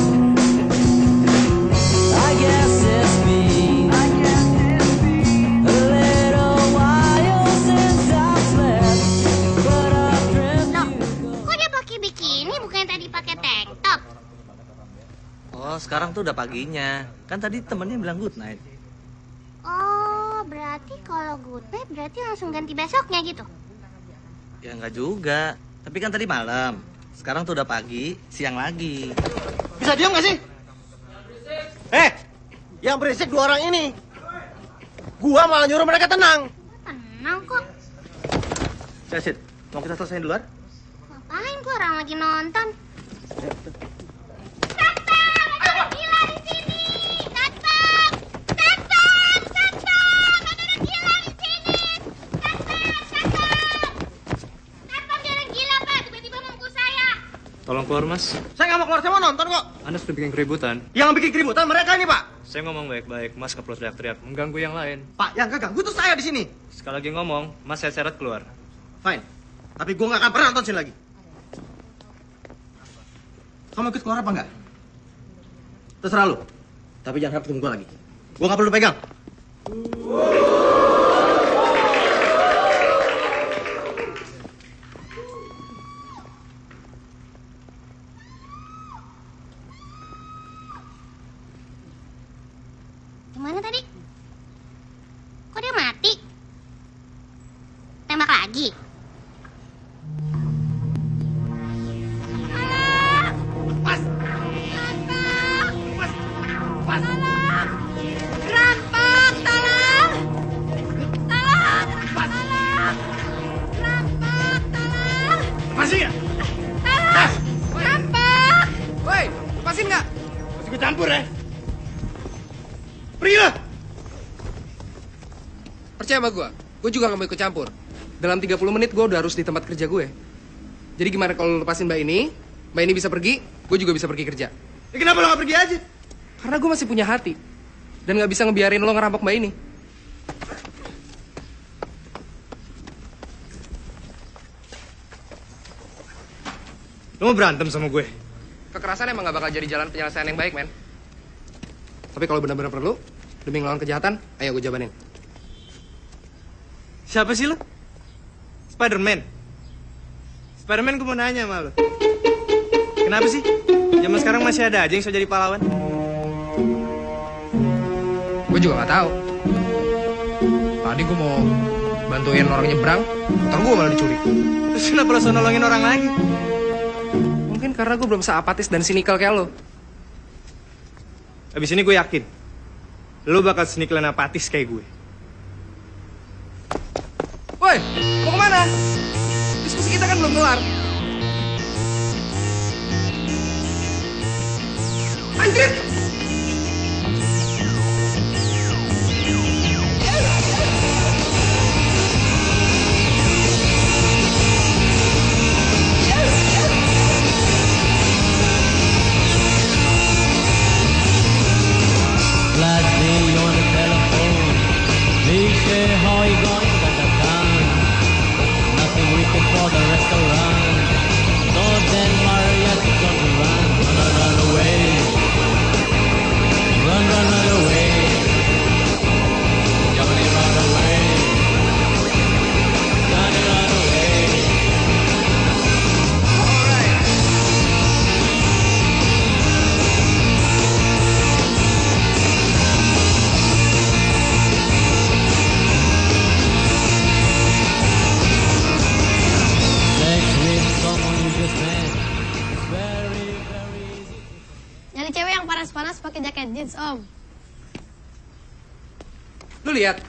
I guess it's been a little while since I slept, but I dreamt you. Kok dia pakai bikini bukannya tadi pakai tank top? Oh, sekarang tuh udah paginya. Kan tadi temennya bilang good night. Oh, berarti kalau good night berarti langsung ganti besoknya gitu. Ya nggak juga. Tapi kan tadi malam. Sekarang tuh udah pagi, siang lagi. Bisa diam nggak sih? Eh, yang berisik dua orang ini. Gua malah nyuruh mereka tenang. Tenang kok. Jasid, mau kita selesaiin di luar? Ngapain gua orang lagi nonton? Tolong keluar, Mas. Saya nggak mau keluar, saya mau nonton kok. Anda sudah bikin keributan. Yang bikin keributan mereka ini, Pak. Saya ngomong baik-baik, Mas nggak perlu teriak-teriak. Mengganggu yang lain. Pak, yang keganggu tuh saya di sini. Sekali lagi ngomong, Mas saya seret keluar. Fine. Tapi gua nggak akan pernah nonton sini lagi. Kamu ikut keluar apa enggak? Terserah lu. Tapi jangan harap ketemu gua lagi. Gua nggak perlu pegang. Gimana tadi? Kok dia mati? Tembak lagi? Rampok, tolong! Tolong! Tolong! Rampok, tolong! Masih ya? Tolong! Rampok! Woi, lepasin nggak? Masih gue campur ya? Pergilah! Percaya sama gue, gue juga gak mau ikut campur. Dalam tiga puluh menit gue udah harus di tempat kerja gue. Jadi gimana kalau lu lepasin mbak ini, mbak ini bisa pergi, gue juga bisa pergi kerja. Ya kenapa lo gak pergi aja? Karena gue masih punya hati. Dan gak bisa ngebiarin lo ngerampok mbak ini. Lo mau berantem sama gue? Kekerasan emang gak bakal jadi jalan penyelesaian yang baik, men. Tapi kalau benar-benar perlu, demi ngelawan kejahatan, ayo gue jabanin. Siapa sih lo? Spider-Man? Spiderman, gue mau nanya sama lo. Kenapa sih? Zaman sekarang masih ada aja yang bisa jadi pahlawan? Gue juga gak tahu. Tadi gue mau bantuin orang nyebrang, motor gue malah dicuri. Terus kenapa lo selalu nolongin orang lagi? Mungkin karena gue belum seapatis dan sinikal kayak lo. Abis ini gue yakin lo bakal sinikal dan apatis kayak gue. Woi, mau kemana? Diskusi kita kan belum kelar. Anjir! Last day on the telephone, they say how you going to the town. Nothing wicked for the restaurant. No, then Mariachi gonna run, run, run away. Run, run, run away. Johnny, run away. Johnny, run away. All right. Sex with someone you just met. It's very, very easy. Nyari cewek yang panas-panas pakai jaket jeans, Om. Lu lihat?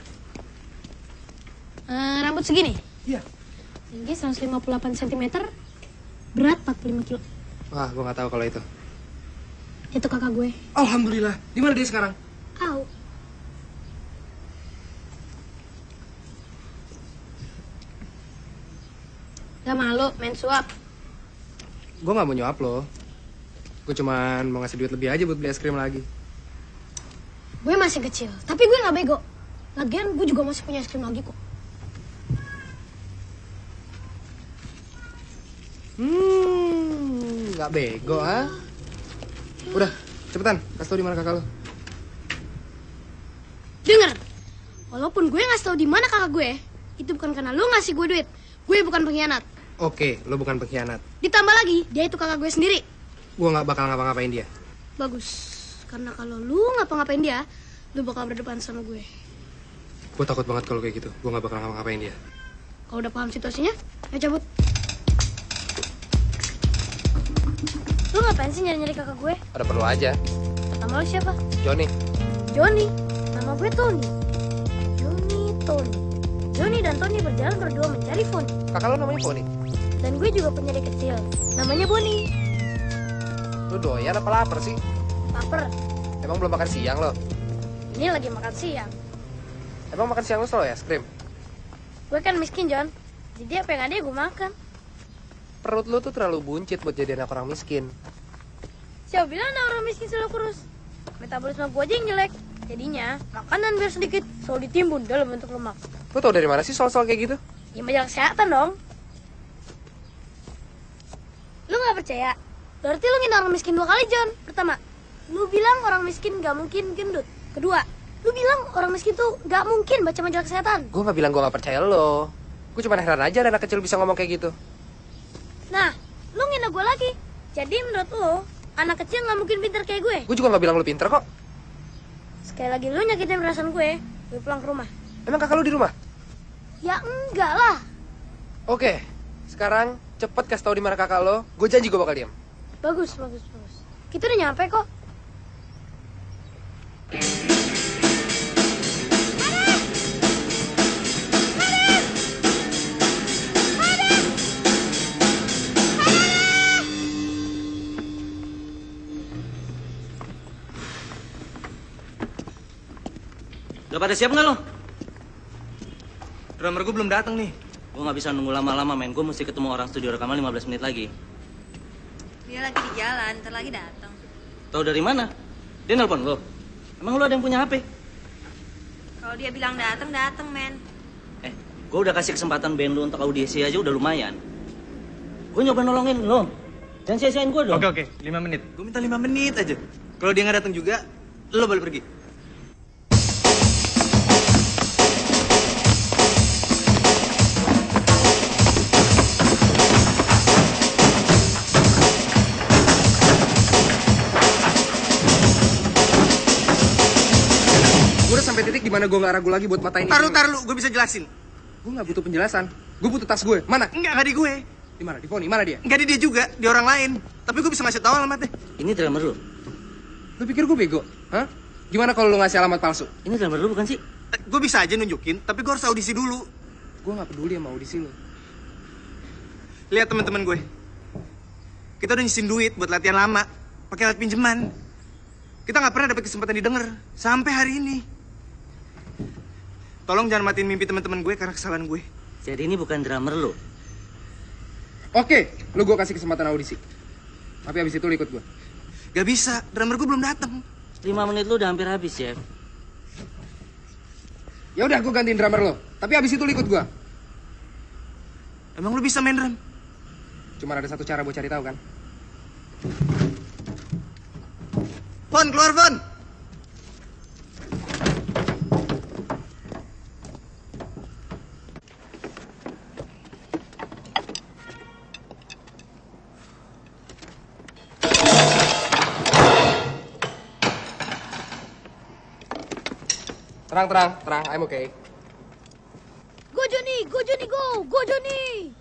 Eh, rambut segini? Iya. Tinggi seratus lima puluh delapan sentimeter, berat empat puluh lima kilo. Wah, gue gak tahu kalau itu. Itu kakak gue. Alhamdulillah. Di mana dia sekarang? Au. Gak malu main suap. Gue gak mau nyuap lo. Gue cuman mau ngasih duit lebih aja buat beli es krim lagi. Gue masih kecil, tapi gue gak bego. Lagian gue juga masih punya es krim lagi kok. Hmm, gak bego, ha? Udah, cepetan. Kasih tau di mana kakak lo. Dengar, walaupun gue ngasih tahu di mana kakak gue, itu bukan karena lu ngasih gue duit. Gue bukan pengkhianat. Oke, lo bukan pengkhianat. Ditambah lagi, dia itu kakak gue sendiri. Gue gak bakal ngapa-ngapain dia. Bagus, karena kalau lu ngapa-ngapain dia, lu bakal berdepan sama gue. Gue takut banget kalau kayak gitu. Gue gak bakal ngapa-ngapain dia. Kalau udah paham situasinya, ya cabut. Lu ngapain sih nyari-nyari kakak gue? Ada perlu aja. Nama lu siapa? Johnny. Johnny. Nama gue Tony. Johnny, Tony. Johnny dan Tony berjalan berdua mencari Foni. Kakak lo namanya Foni? Dan gue juga punya adik kecil. Namanya Bonnie. Lu doyan apa lapar sih? Laper. Emang belum makan siang lo? Ini lagi makan siang. Emang makan siang lo selalu es krim? Gue kan miskin, John. Jadi apa yang ada ya gue makan. Perut lu tuh terlalu buncit buat jadi anak orang miskin. Siapa bilang anak orang miskin selalu kurus? Metabolisme gue aja yang jelek. Jadinya, makanan biar sedikit selalu ditimbun dalam bentuk lemak. Lu tau dari mana sih soal-soal kayak gitu? Ya majalah kesehatan dong. Lu gak percaya? Berarti lu ngina orang miskin dua kali, John. Pertama, lu bilang orang miskin gak mungkin gendut. Kedua, lu bilang orang miskin tuh gak mungkin baca majalah kesehatan. Gue gak bilang gue gak percaya lo. Gue cuma heran aja ada anak kecil bisa ngomong kayak gitu. Nah, lu ngina gue lagi. Jadi menurut lu, anak kecil gak mungkin pintar kayak gue. Gue juga gak bilang lu pinter kok. Sekali lagi lu nyakitin perasaan gue, gue pulang ke rumah. Emang kakak lu di rumah? Ya enggak lah. Oke, sekarang cepet kasih tau di mana kakak lo. Gue janji gue bakal diam. Bagus, bagus, bagus. Kita udah nyampe kok. Udah pada siap nggak lo? Drummer gue belum datang nih. Gue nggak bisa nunggu lama-lama, men. Gue mesti ketemu orang studio rekaman lima belas menit lagi. Dia lagi di jalan, ntar lagi datang. Tahu dari mana? Dia nelpon lo. Emang lo ada yang punya H P? Kalau dia bilang datang, datang, men. Eh, gue udah kasih kesempatan band lo untuk audisi aja udah lumayan. Gue nyoba nolongin lo. Jangan sia-siain gue dong. Oke, oke. lima menit. Gue minta lima menit aja. Kalau dia nggak datang juga, lo boleh pergi. dimana gue nggak ragu lagi buat matain ini. Taruh, taruh lu, gue bisa jelasin. Gue nggak butuh penjelasan. Gue butuh tas gue. Mana? Enggak, nggak di gue. Di mana? Di Poni? Mana dia? Enggak di dia juga, di orang lain. Tapi gue bisa ngasih tahu alamatnya. Ini drummer lu? Lu pikir gue bego? Hah? Gimana kalau lu ngasih alamat palsu? Ini drummer lu bukan sih? Eh, gue bisa aja nunjukin, tapi gue harus audisi dulu. Gue nggak peduli sama audisi lu. Lihat teman-teman gue. Kita udah nyisin duit buat latihan lama, pakai alat pinjaman. Kita nggak pernah dapet kesempatan didengar sampai hari ini. Tolong jangan matiin mimpi teman-teman gue karena kesalahan gue. Jadi ini bukan drummer lu? Oke, lu gue kasih kesempatan audisi. Tapi abis itu lu ikut gue. Gak bisa, drummer gue belum datang. Lima menit lu udah hampir habis, Chef. Ya udah, gue gantiin drummer lo. Tapi abis itu lu ikut gue. Emang lu bisa main drum? Cuma ada satu cara buat cari tahu kan? Fon, keluar Fon. Terang, terang, terang. I'm okay. Go Johnny, go Johnny, go, go Johnny.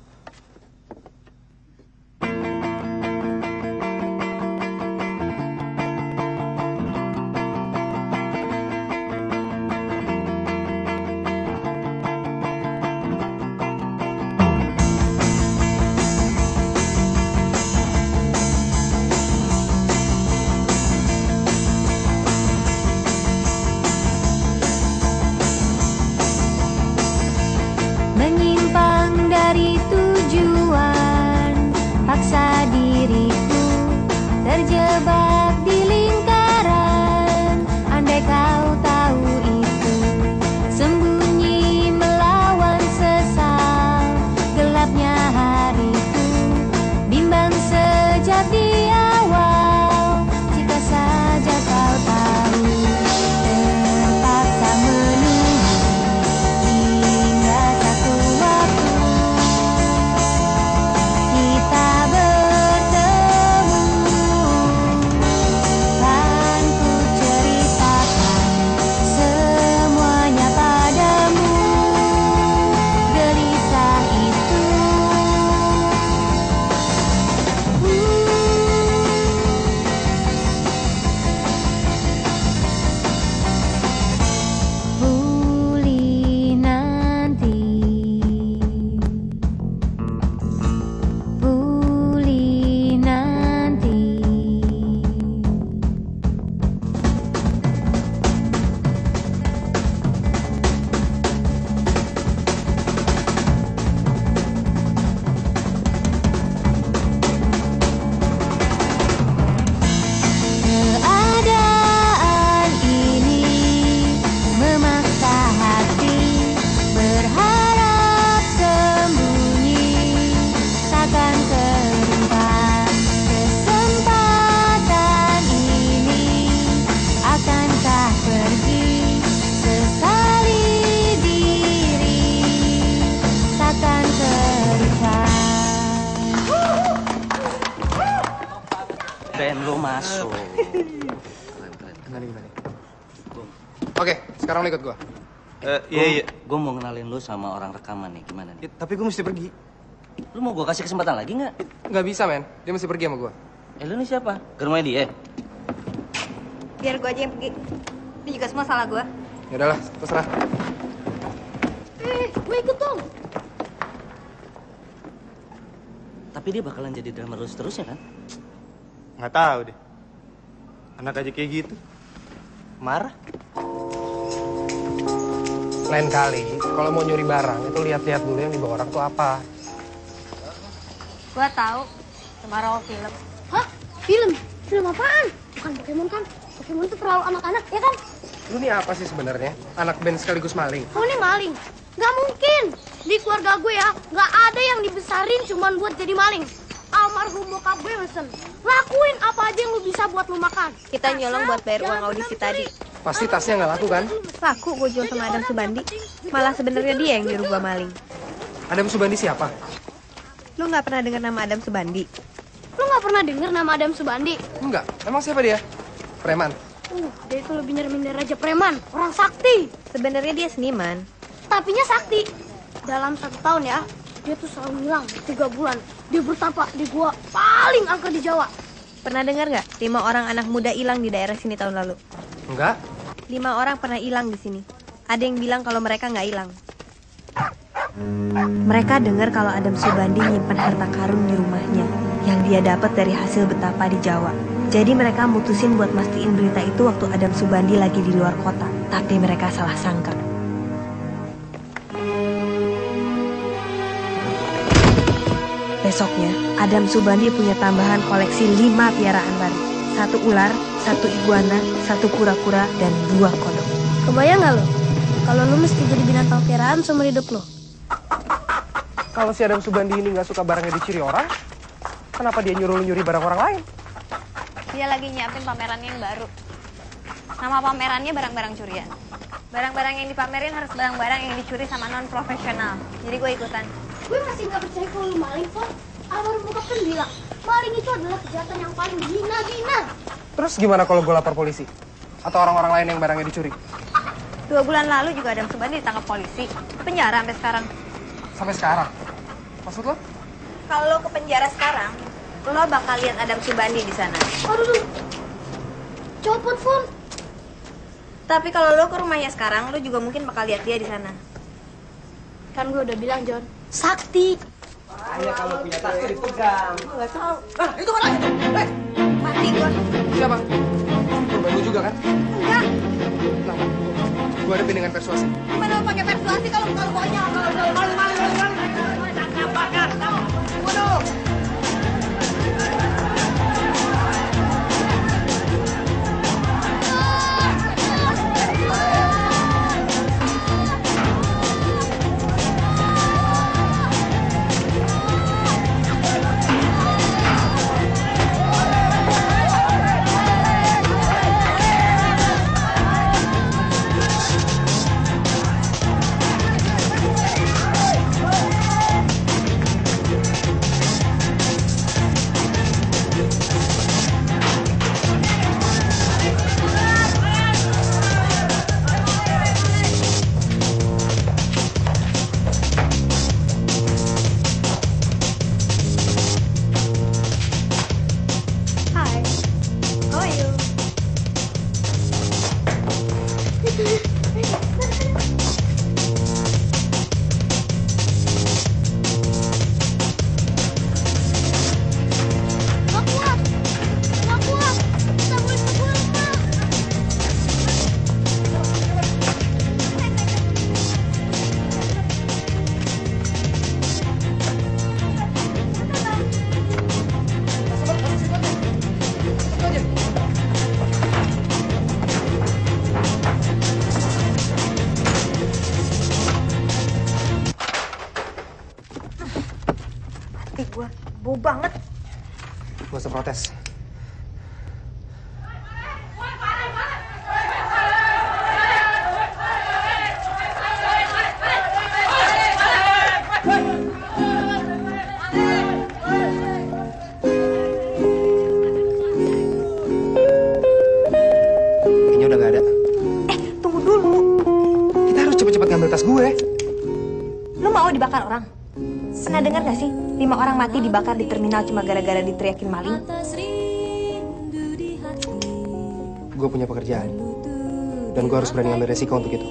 Menyimpang dari tujuan, paksa diriku terjebak di lingkaran. Andai kau tahu itu, sembunyi melawan sesal. Gelapnya hariku, bimbang sejak di awal. Jika saja kau tahu, terpaksa menunggu hingga satu waktu kita bertemu. Kan ku ceritakan semuanya padamu. Gelisah itu pulih nanti, pulih nanti. Keadaan ini memaksa hati berharap sembunyi, takkan terungkap kesempatan ini. Akankah pergi sesali diri, takkan terluka. Band lu masuk. Gimana, gimana? Oke, sekarang lu ikut gue. Eh, iya, iya. Gue mau kenalin lu sama orang rekaman nih, gimana nih? Tapi gue mesti pergi. Lu mau gue kasih kesempatan lagi nggak? Nggak bisa, men. Dia mesti pergi sama gue. Eh, lu nih siapa? Ke rumahnya dia? Biar gue aja yang pergi. Ini juga semua salah gue. Ya udahlah, terserah. Eh, gue ikut dong. Tapi dia bakalan jadi drummer lu seterusnya kan? Nggak tahu deh. Anak aja kayak gitu. Marah. Lain kali, kalau mau nyuri barang, itu lihat-lihat dulu yang dibawa orang tuh apa. Gue tahu. Tomorrow film. Hah? Film? Film apaan? Bukan Pokemon kan? Pokemon tuh terlalu anak-anak, ya kan? Lu nih apa sih sebenarnya? Anak band sekaligus maling. Oh, ini maling? Gak mungkin. Di keluarga gue ya, gak ada yang dibesarin cuman buat jadi maling. Almarhum bokap gue mesen, lakuin apa aja yang lu bisa buat lu makan. Kita nyolong buat bayar uang audisi tadi. Pasti tasnya nggak laku kan? Laku gue jual sama Adam Subandi. Malah sebenarnya dia yang nyuruh gue maling. Adam Subandi siapa? Lu nggak pernah dengar nama Adam Subandi? Lu nggak pernah denger nama Adam Subandi? Enggak. Emang siapa dia? Preman? Uh, dia itu lebih nyermin dari Raja Preman, orang sakti. Sebenarnya dia seniman. Tapinya sakti. Dalam satu tahun ya, dia tuh selalu hilang tiga bulan. Dia bertapa di gua paling angker di Jawa. Pernah dengar nggak lima orang anak muda hilang di daerah sini tahun lalu? Enggak. Lima orang pernah hilang di sini. Ada yang bilang kalau mereka nggak hilang. Mereka dengar kalau Adam Subandi nyimpan harta karun di rumahnya yang dia dapat dari hasil betapa di Jawa. Jadi mereka mutusin buat mastiin berita itu waktu Adam Subandi lagi di luar kota. Tapi mereka salah sangka. Besoknya, Adam Subandi punya tambahan koleksi lima piaraan baru. Satu ular, satu iguana, satu kura-kura, dan dua kodok. Kebayang nggak lo? Kalau lo mesti jadi binatang piaraan seumur hidup lo. Kalau si Adam Subandi ini nggak suka barangnya dicuri orang, kenapa dia nyuruh lu nyuri barang orang lain? Dia lagi nyiapin pamerannya yang baru. Nama pamerannya barang-barang curian. Barang-barang yang dipamerin harus barang-barang yang dicuri sama non-profesional. Jadi gue ikutan. Gue masih nggak percaya kalau lu maling, Fon. Almarhum bokap kan bilang, maling itu adalah kejahatan yang paling hina-hina. Terus gimana kalau gue lapor polisi? Atau orang-orang lain yang barangnya dicuri? Dua bulan lalu juga Adam Subandi ditangkap polisi. Penjara sampai sekarang. Sampai sekarang? Maksud lo? Kalau lo ke penjara sekarang, lo bakal lihat Adam Subandi di sana. Aduh, copot, Fon. Tapi kalau lo ke rumahnya sekarang, lo juga mungkin bakal lihat dia di sana. Kan gue udah bilang, John, sakti. Hanya kalau punya tas dipegang. Nggak tahu. Ah, itu mana itu? Eh, mati gue. Siapa? Baru juga kan? Enggak. Nah, gue hadapin dengan persuasi. Gimana lo pakai persuasi kalau bukan bonyol? Malu, malu, malu, malu. Bakar, kamu. Waduh. Bau banget. Gak usah protes. Kayaknya udah gak ada. Eh, tunggu dulu. Kita harus cepet-cepet ngambil tas gue. Lu mau dibakar orang? Pernah dengar gak sih? Lima orang mati dibakar di terminal cuma gara-gara diteriakin maling. Gue punya pekerjaan. Dan gue harus berani ambil resiko untuk itu.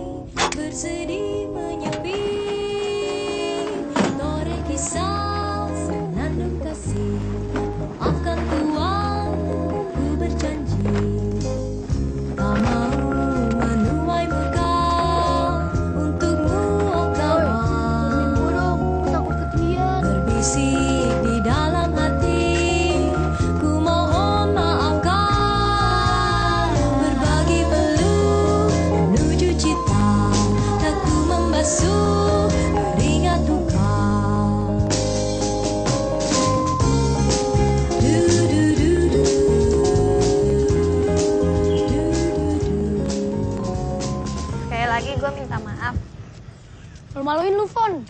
Malu-maluin lu, Fon.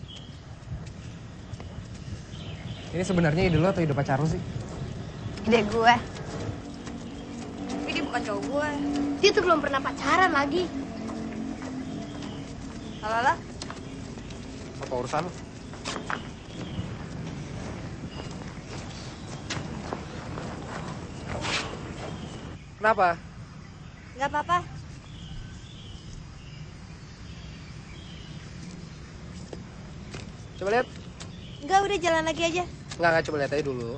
Ini sebenarnya ide lo atau ide pacar lo sih? Ide gue. Ide bukan cowok gue. Dia tuh belum pernah pacaran lagi. Alah, Apa urusan lu? Kenapa? nggak apa-apa. Coba lihat. Enggak, udah jalan lagi aja. Enggak, enggak, coba lihat aja dulu.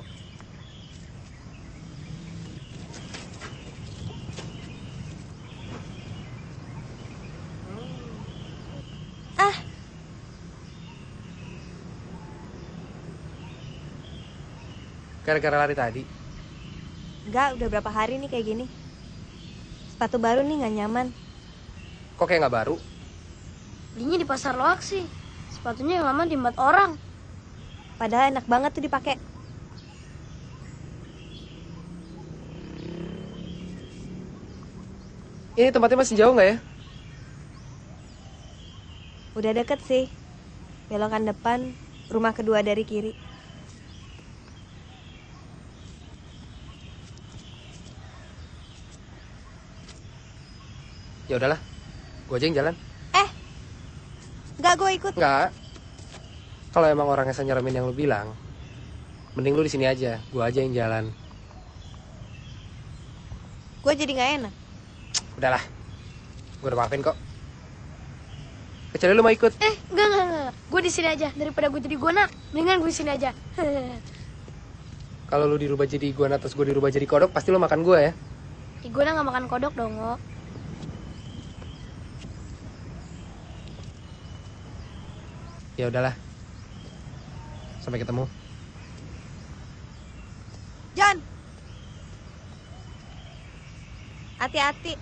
Ah. Gara-gara lari tadi. Enggak, udah berapa hari nih kayak gini. Sepatu baru nih nggak nyaman. Kok kayak nggak baru? Belinya di pasar loak sih. Sepatunya yang lama diembat orang. Padahal enak banget tuh dipakai. Ini tempatnya masih jauh nggak ya? Udah deket sih. Belokan depan, rumah kedua dari kiri. Ya udahlah, gue aja yang jalan. Eh, nggak, gue ikut. Nggak. Kalau emang orangnya senyeremin yang lu bilang, mending lu di sini aja, gue aja yang jalan. Gue jadi nggak enak. Udahlah, gue udah maafin kok. Kecuali lu mau ikut. Eh, enggak, enggak, enggak. Gue di sini aja. Daripada gue jadi iguana, mendingan gue di sini aja. Kalau lu dirubah jadi iguana terus gue dirubah jadi kodok, pasti lu makan gue ya. Iguana nggak makan kodok dong, kok. Ya udahlah. Sampai ketemu. John. Hati-hati.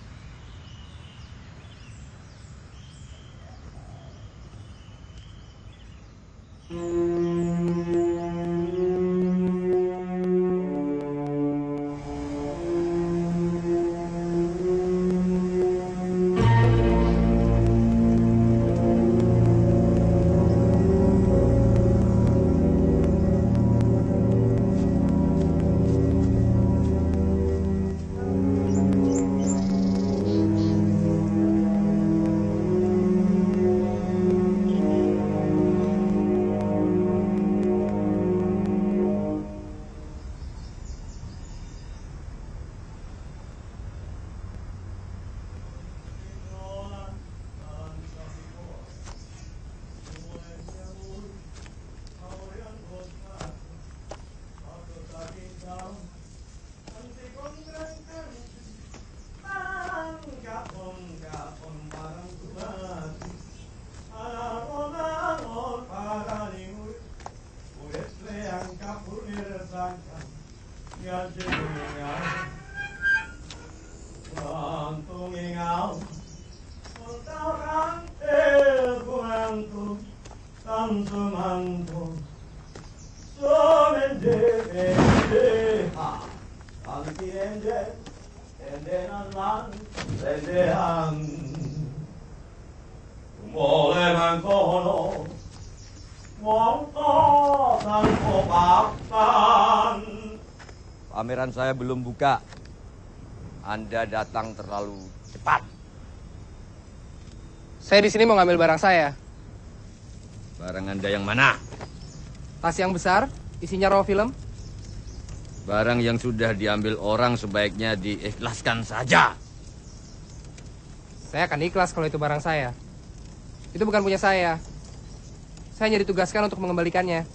Pameran saya belum buka. Anda datang terlalu cepat. Saya di sini mau ngambil barang saya. Barang Anda yang mana? Tas yang besar, isinya raw film. Barang yang sudah diambil orang sebaiknya diikhlaskan saja. Saya akan ikhlas kalau itu barang saya. Itu bukan punya saya. Saya hanya ditugaskan untuk mengembalikannya.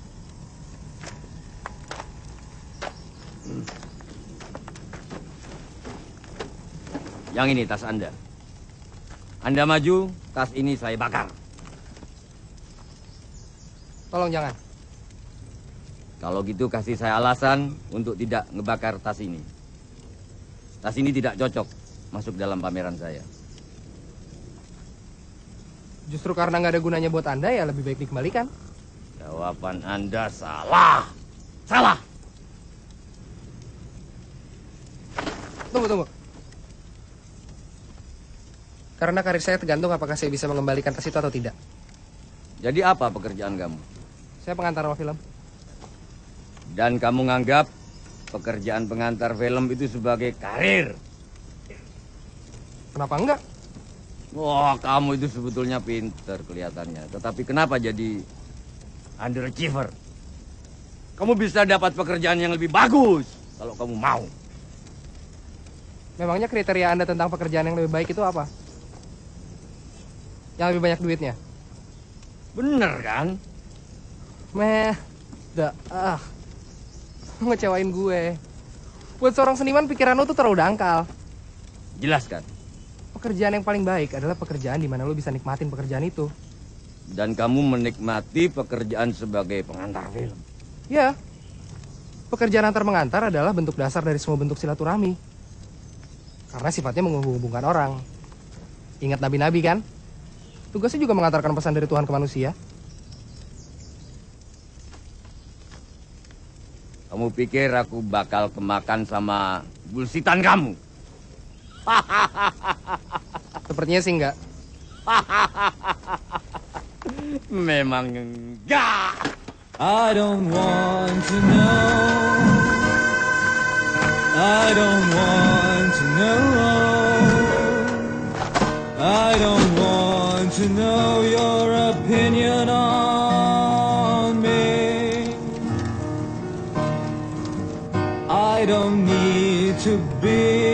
Yang ini tas Anda. Anda maju, tas ini saya bakar. Tolong jangan. Kalau gitu kasih saya alasan untuk tidak ngebakar tas ini. Tas ini tidak cocok masuk dalam pameran saya. Justru karena nggak ada gunanya buat Anda, ya lebih baik dikembalikan. Jawaban Anda salah. Salah. Tunggu, tunggu. Karena karir saya tergantung apakah saya bisa mengembalikan tas itu atau tidak. Jadi apa pekerjaan kamu? Saya pengantar raw film. Dan kamu nganggap pekerjaan pengantar film itu sebagai karir. Kenapa enggak? Wah, kamu itu sebetulnya pinter kelihatannya. Tetapi kenapa jadi underachiever? Kamu bisa dapat pekerjaan yang lebih bagus kalau kamu mau. Memangnya kriteria Anda tentang pekerjaan yang lebih baik itu apa? Yang lebih banyak duitnya? Bener kan? Meh, dah, ah, ngecewain gue. Buat seorang seniman pikiran lo tuh terlalu dangkal. Jelaskan. Pekerjaan yang paling baik adalah pekerjaan di mana lo bisa nikmatin pekerjaan itu. Dan kamu menikmati pekerjaan sebagai pengantar film. Ya, pekerjaan antar mengantar adalah bentuk dasar dari semua bentuk silaturahmi. Karena sifatnya menghubungkan orang. Ingat nabi-nabi kan? Tugasnya juga mengantarkan pesan dari Tuhan ke manusia. Kamu pikir aku bakal kemakan sama bullshitan kamu? Sepertinya sih enggak. Memang enggak. I don't want to know. I don't want to know. I don't want to know your opinion on me. I don't need to be.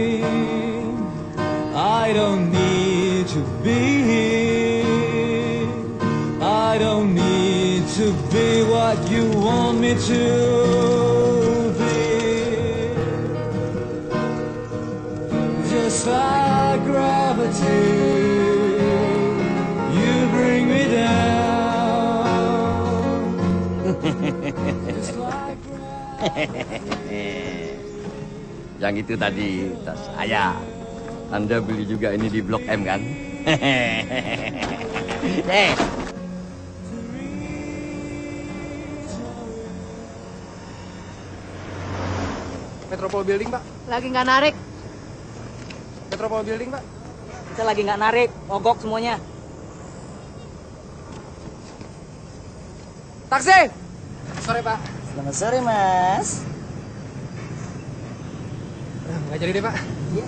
I don't need to be. I don't need to be what you want me to be. Just like gravity, you bring me down. Just like gravity. Yang itu tadi tas saya. Anda beli juga ini di Blok M kan? Eh. Metropole Building, Pak. Lagi nggak narik. Metropole Building, Pak. Kita lagi nggak narik, mogok semuanya. Taksi! Sore, Pak. Selamat sore, Mas. Nggak jadi deh, Pak. Iya.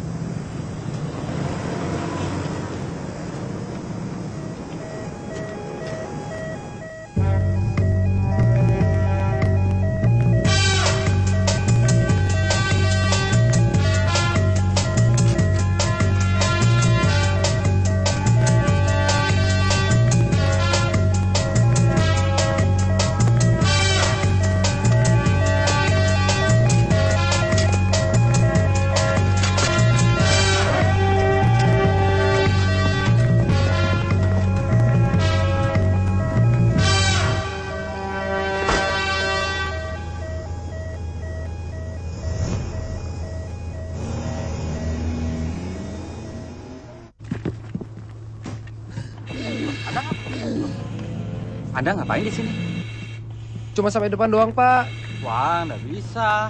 Anda ngapain di sini? Cuma sampai depan doang, Pak. Wah, nggak bisa.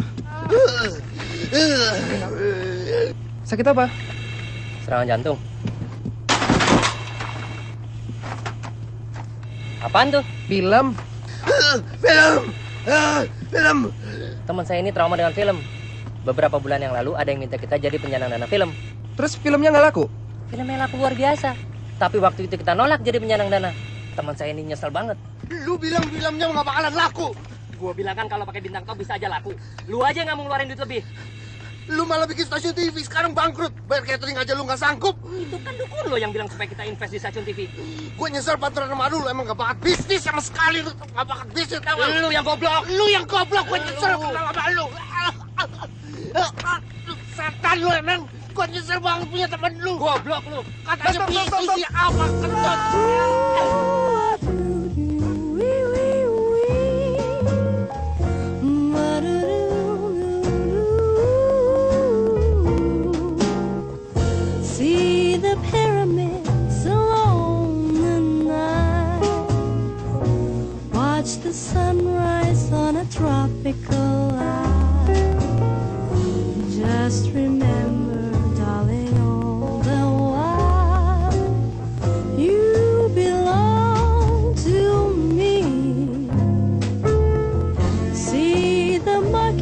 Sakit apa? Serangan jantung. Apaan tuh? Film. Film. Film. Teman saya ini trauma dengan film. Beberapa bulan yang lalu ada yang minta kita jadi penyandang dana film. Terus filmnya nggak laku? Filmnya laku luar biasa. Tapi waktu itu kita nolak jadi penyandang dana. Teman saya ini nyesel banget. Lu bilang filmnya nggak bakalan laku. Gua bilang kan kalau pakai bintang top bisa aja laku. Lu aja nggak mau ngeluarin duit lebih. Lu malah bikin stasiun T V sekarang bangkrut. Bayar catering aja lu nggak sanggup. Itu kan dukun lo yang bilang supaya kita invest di stasiun T V. Gue nyesel partneran sama lu, emang gak bakat bisnis sama sekali. Lu gak bakat bisnis, tau gak? Lu yang goblok. Lu yang goblok, gue nyesel kenal sama lu. Setan lu emang. Gue nyesel banget punya temen lu. Goblok lu. Katanya bisnis ya apa kentut. See the pyramids along the night. Watch the sunrise on a tropical island. Just remember, darling, all the while you belong.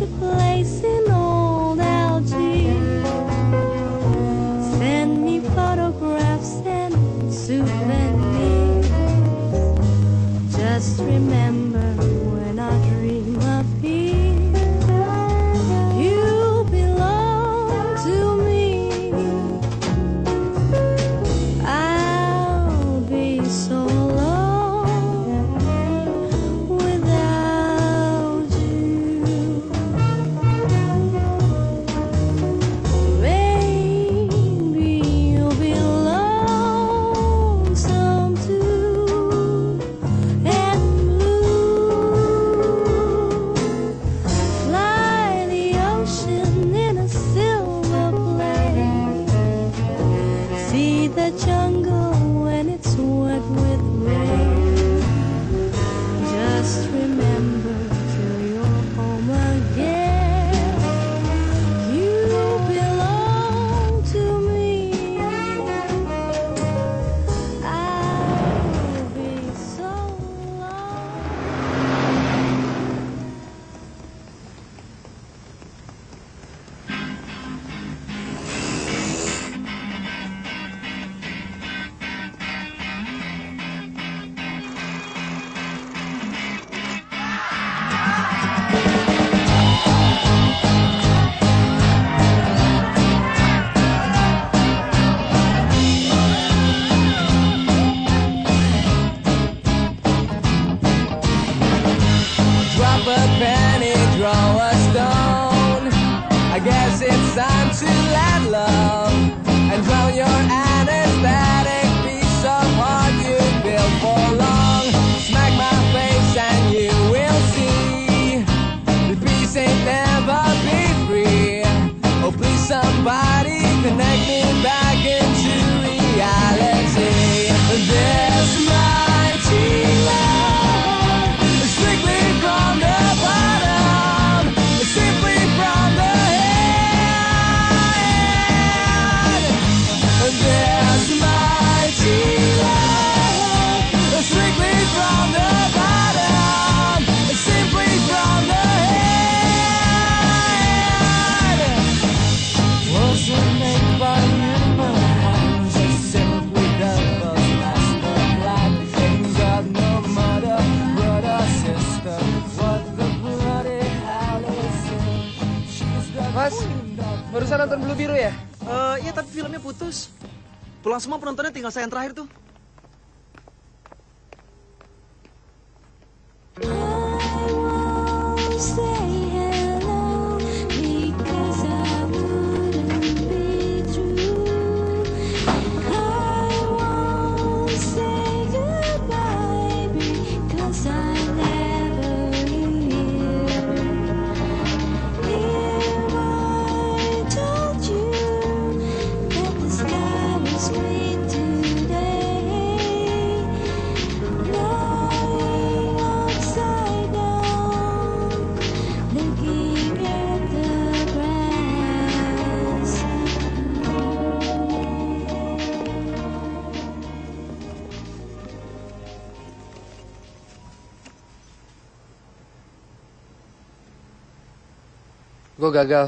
marketplace in old Algiers. Send me photographs and souvenirs. Just remember when I dream of you, you belong to me. I'll be so alone without you. Maybe you'll be lonesome too, and blue. Fly the ocean in a silver plane. See the jungle when it's wet with rain. Just remember till you're home again, you belong to me. I'll be so Drop a penny, draw a stone. I guess it's time to let love and drown your anesthetic piece of heart you built for long. Smack my face and you will see the peace ain't never be free. Oh please somebody connect me back into reality. This mighty love, strictly from the bottom, simply from the head. This mighty love, strictly from the bottom, simply from the head. Wasn't made by human hands, it's simply devil's masterplan. Ain't got no mother, brother, sister. What the bloody hell is it? She's the Mas, barusan nonton Blue Biru ya? Eh, iya tapi filmnya putus. Pulang semua penontonnya, tinggal saya yang terakhir tuh. say hello because I wouldn't be true. I won't say goodbye because I never will. If I told you that the sky was green today, lying upside down, looking at the grass. Gue gagal.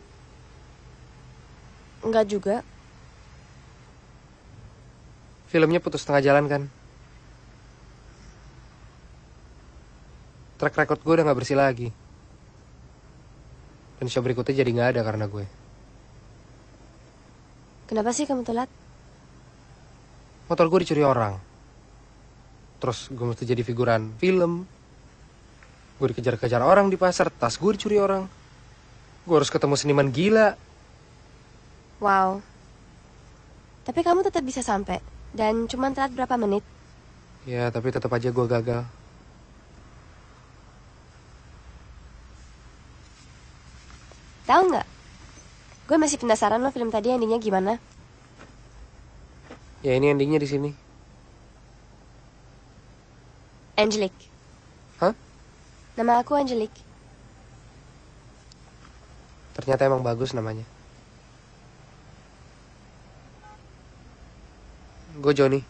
Enggak juga. Filmnya putus tengah jalan kan. Track record gue udah gak bersih lagi. Dan show berikutnya jadi gak ada karena gue. Kenapa sih kamu telat? Motor gue dicuri orang. Terus gue mesti jadi figuran film. Gue dikejar-kejar orang di pasar, tas gue dicuri orang. Gue harus ketemu seniman gila. Wow. Tapi kamu tetap bisa sampai. Dan cuma telat berapa menit? Ya, tapi tetap aja gue gagal. Tahu nggak? Gue masih penasaran lo film tadi endingnya gimana. Ya ini endingnya di sini. Angelique. Hah? Nama aku Angelique. Ternyata emang bagus namanya. Gue Johnny.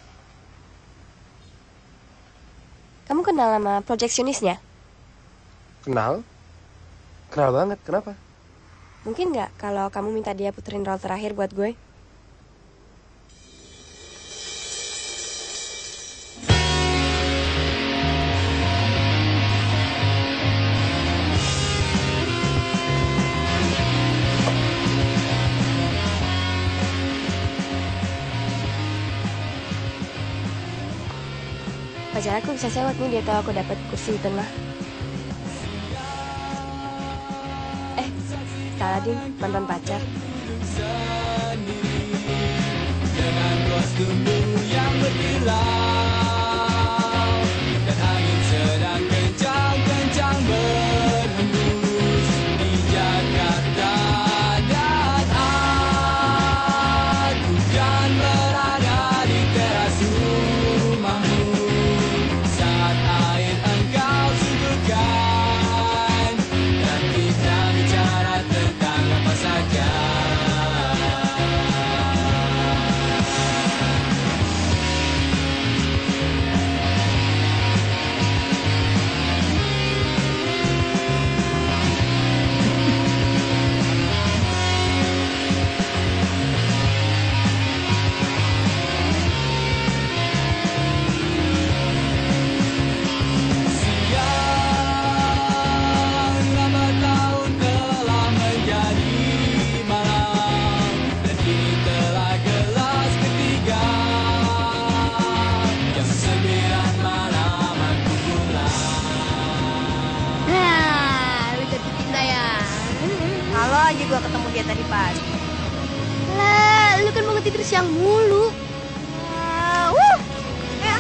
Kamu kenal sama projectionistnya? Kenal? Kenal banget, kenapa? Mungkin nggak kalau kamu minta dia puterin roll terakhir buat gue? Pacar aku bisa sewot nih, dia tahu aku dapat kursi di tengah. Eh, salah ding, mantan pacar. Dengan kostum yang berkilau dan angin sedang kencang-kencang berhembus di Jakarta, dan aku kan berada di teras rumahmu saat air engkau suguhkan dan kita bicara tentang apa saja. Aja gua ketemu dia tadi pagi. Lah, lu kan mau tidur siang mulu. Uh, uh. Ya.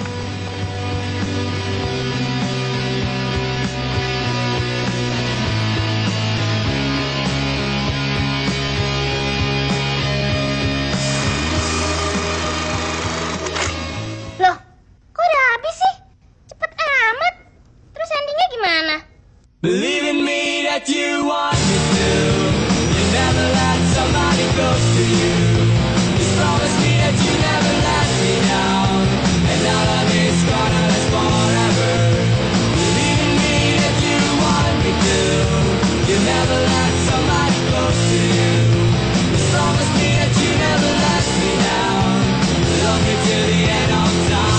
Loh, kok udah habis sih? Cepet amat. Terus endingnya gimana? Believe in me that you want me to. You never let somebody close to you. Just promise me that you never let me down. And all of it's gonna last forever. Believe in me that you want me to. You never let somebody close to you. Just promise me that you never let me down. Love me till the end of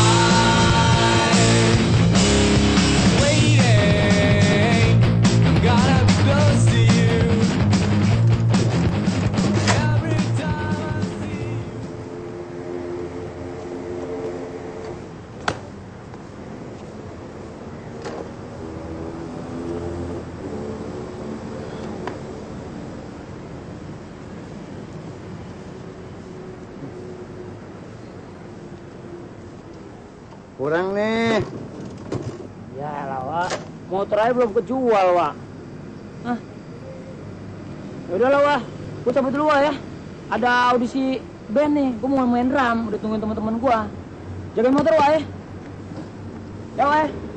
time. Waiting, I'm gonna be close to you. Every time I see you. Kurang nih. Ya lah, Wak. Motor aja belum kejual, Wak. Hah? Yaudah lah, Wak. Gue cabut dulu, Wak, ya. Ada audisi band nih. Gue mau main drum. Udah tungguin teman-teman gue. Jagain motor, Wak, ya. Ya, Wak, ya.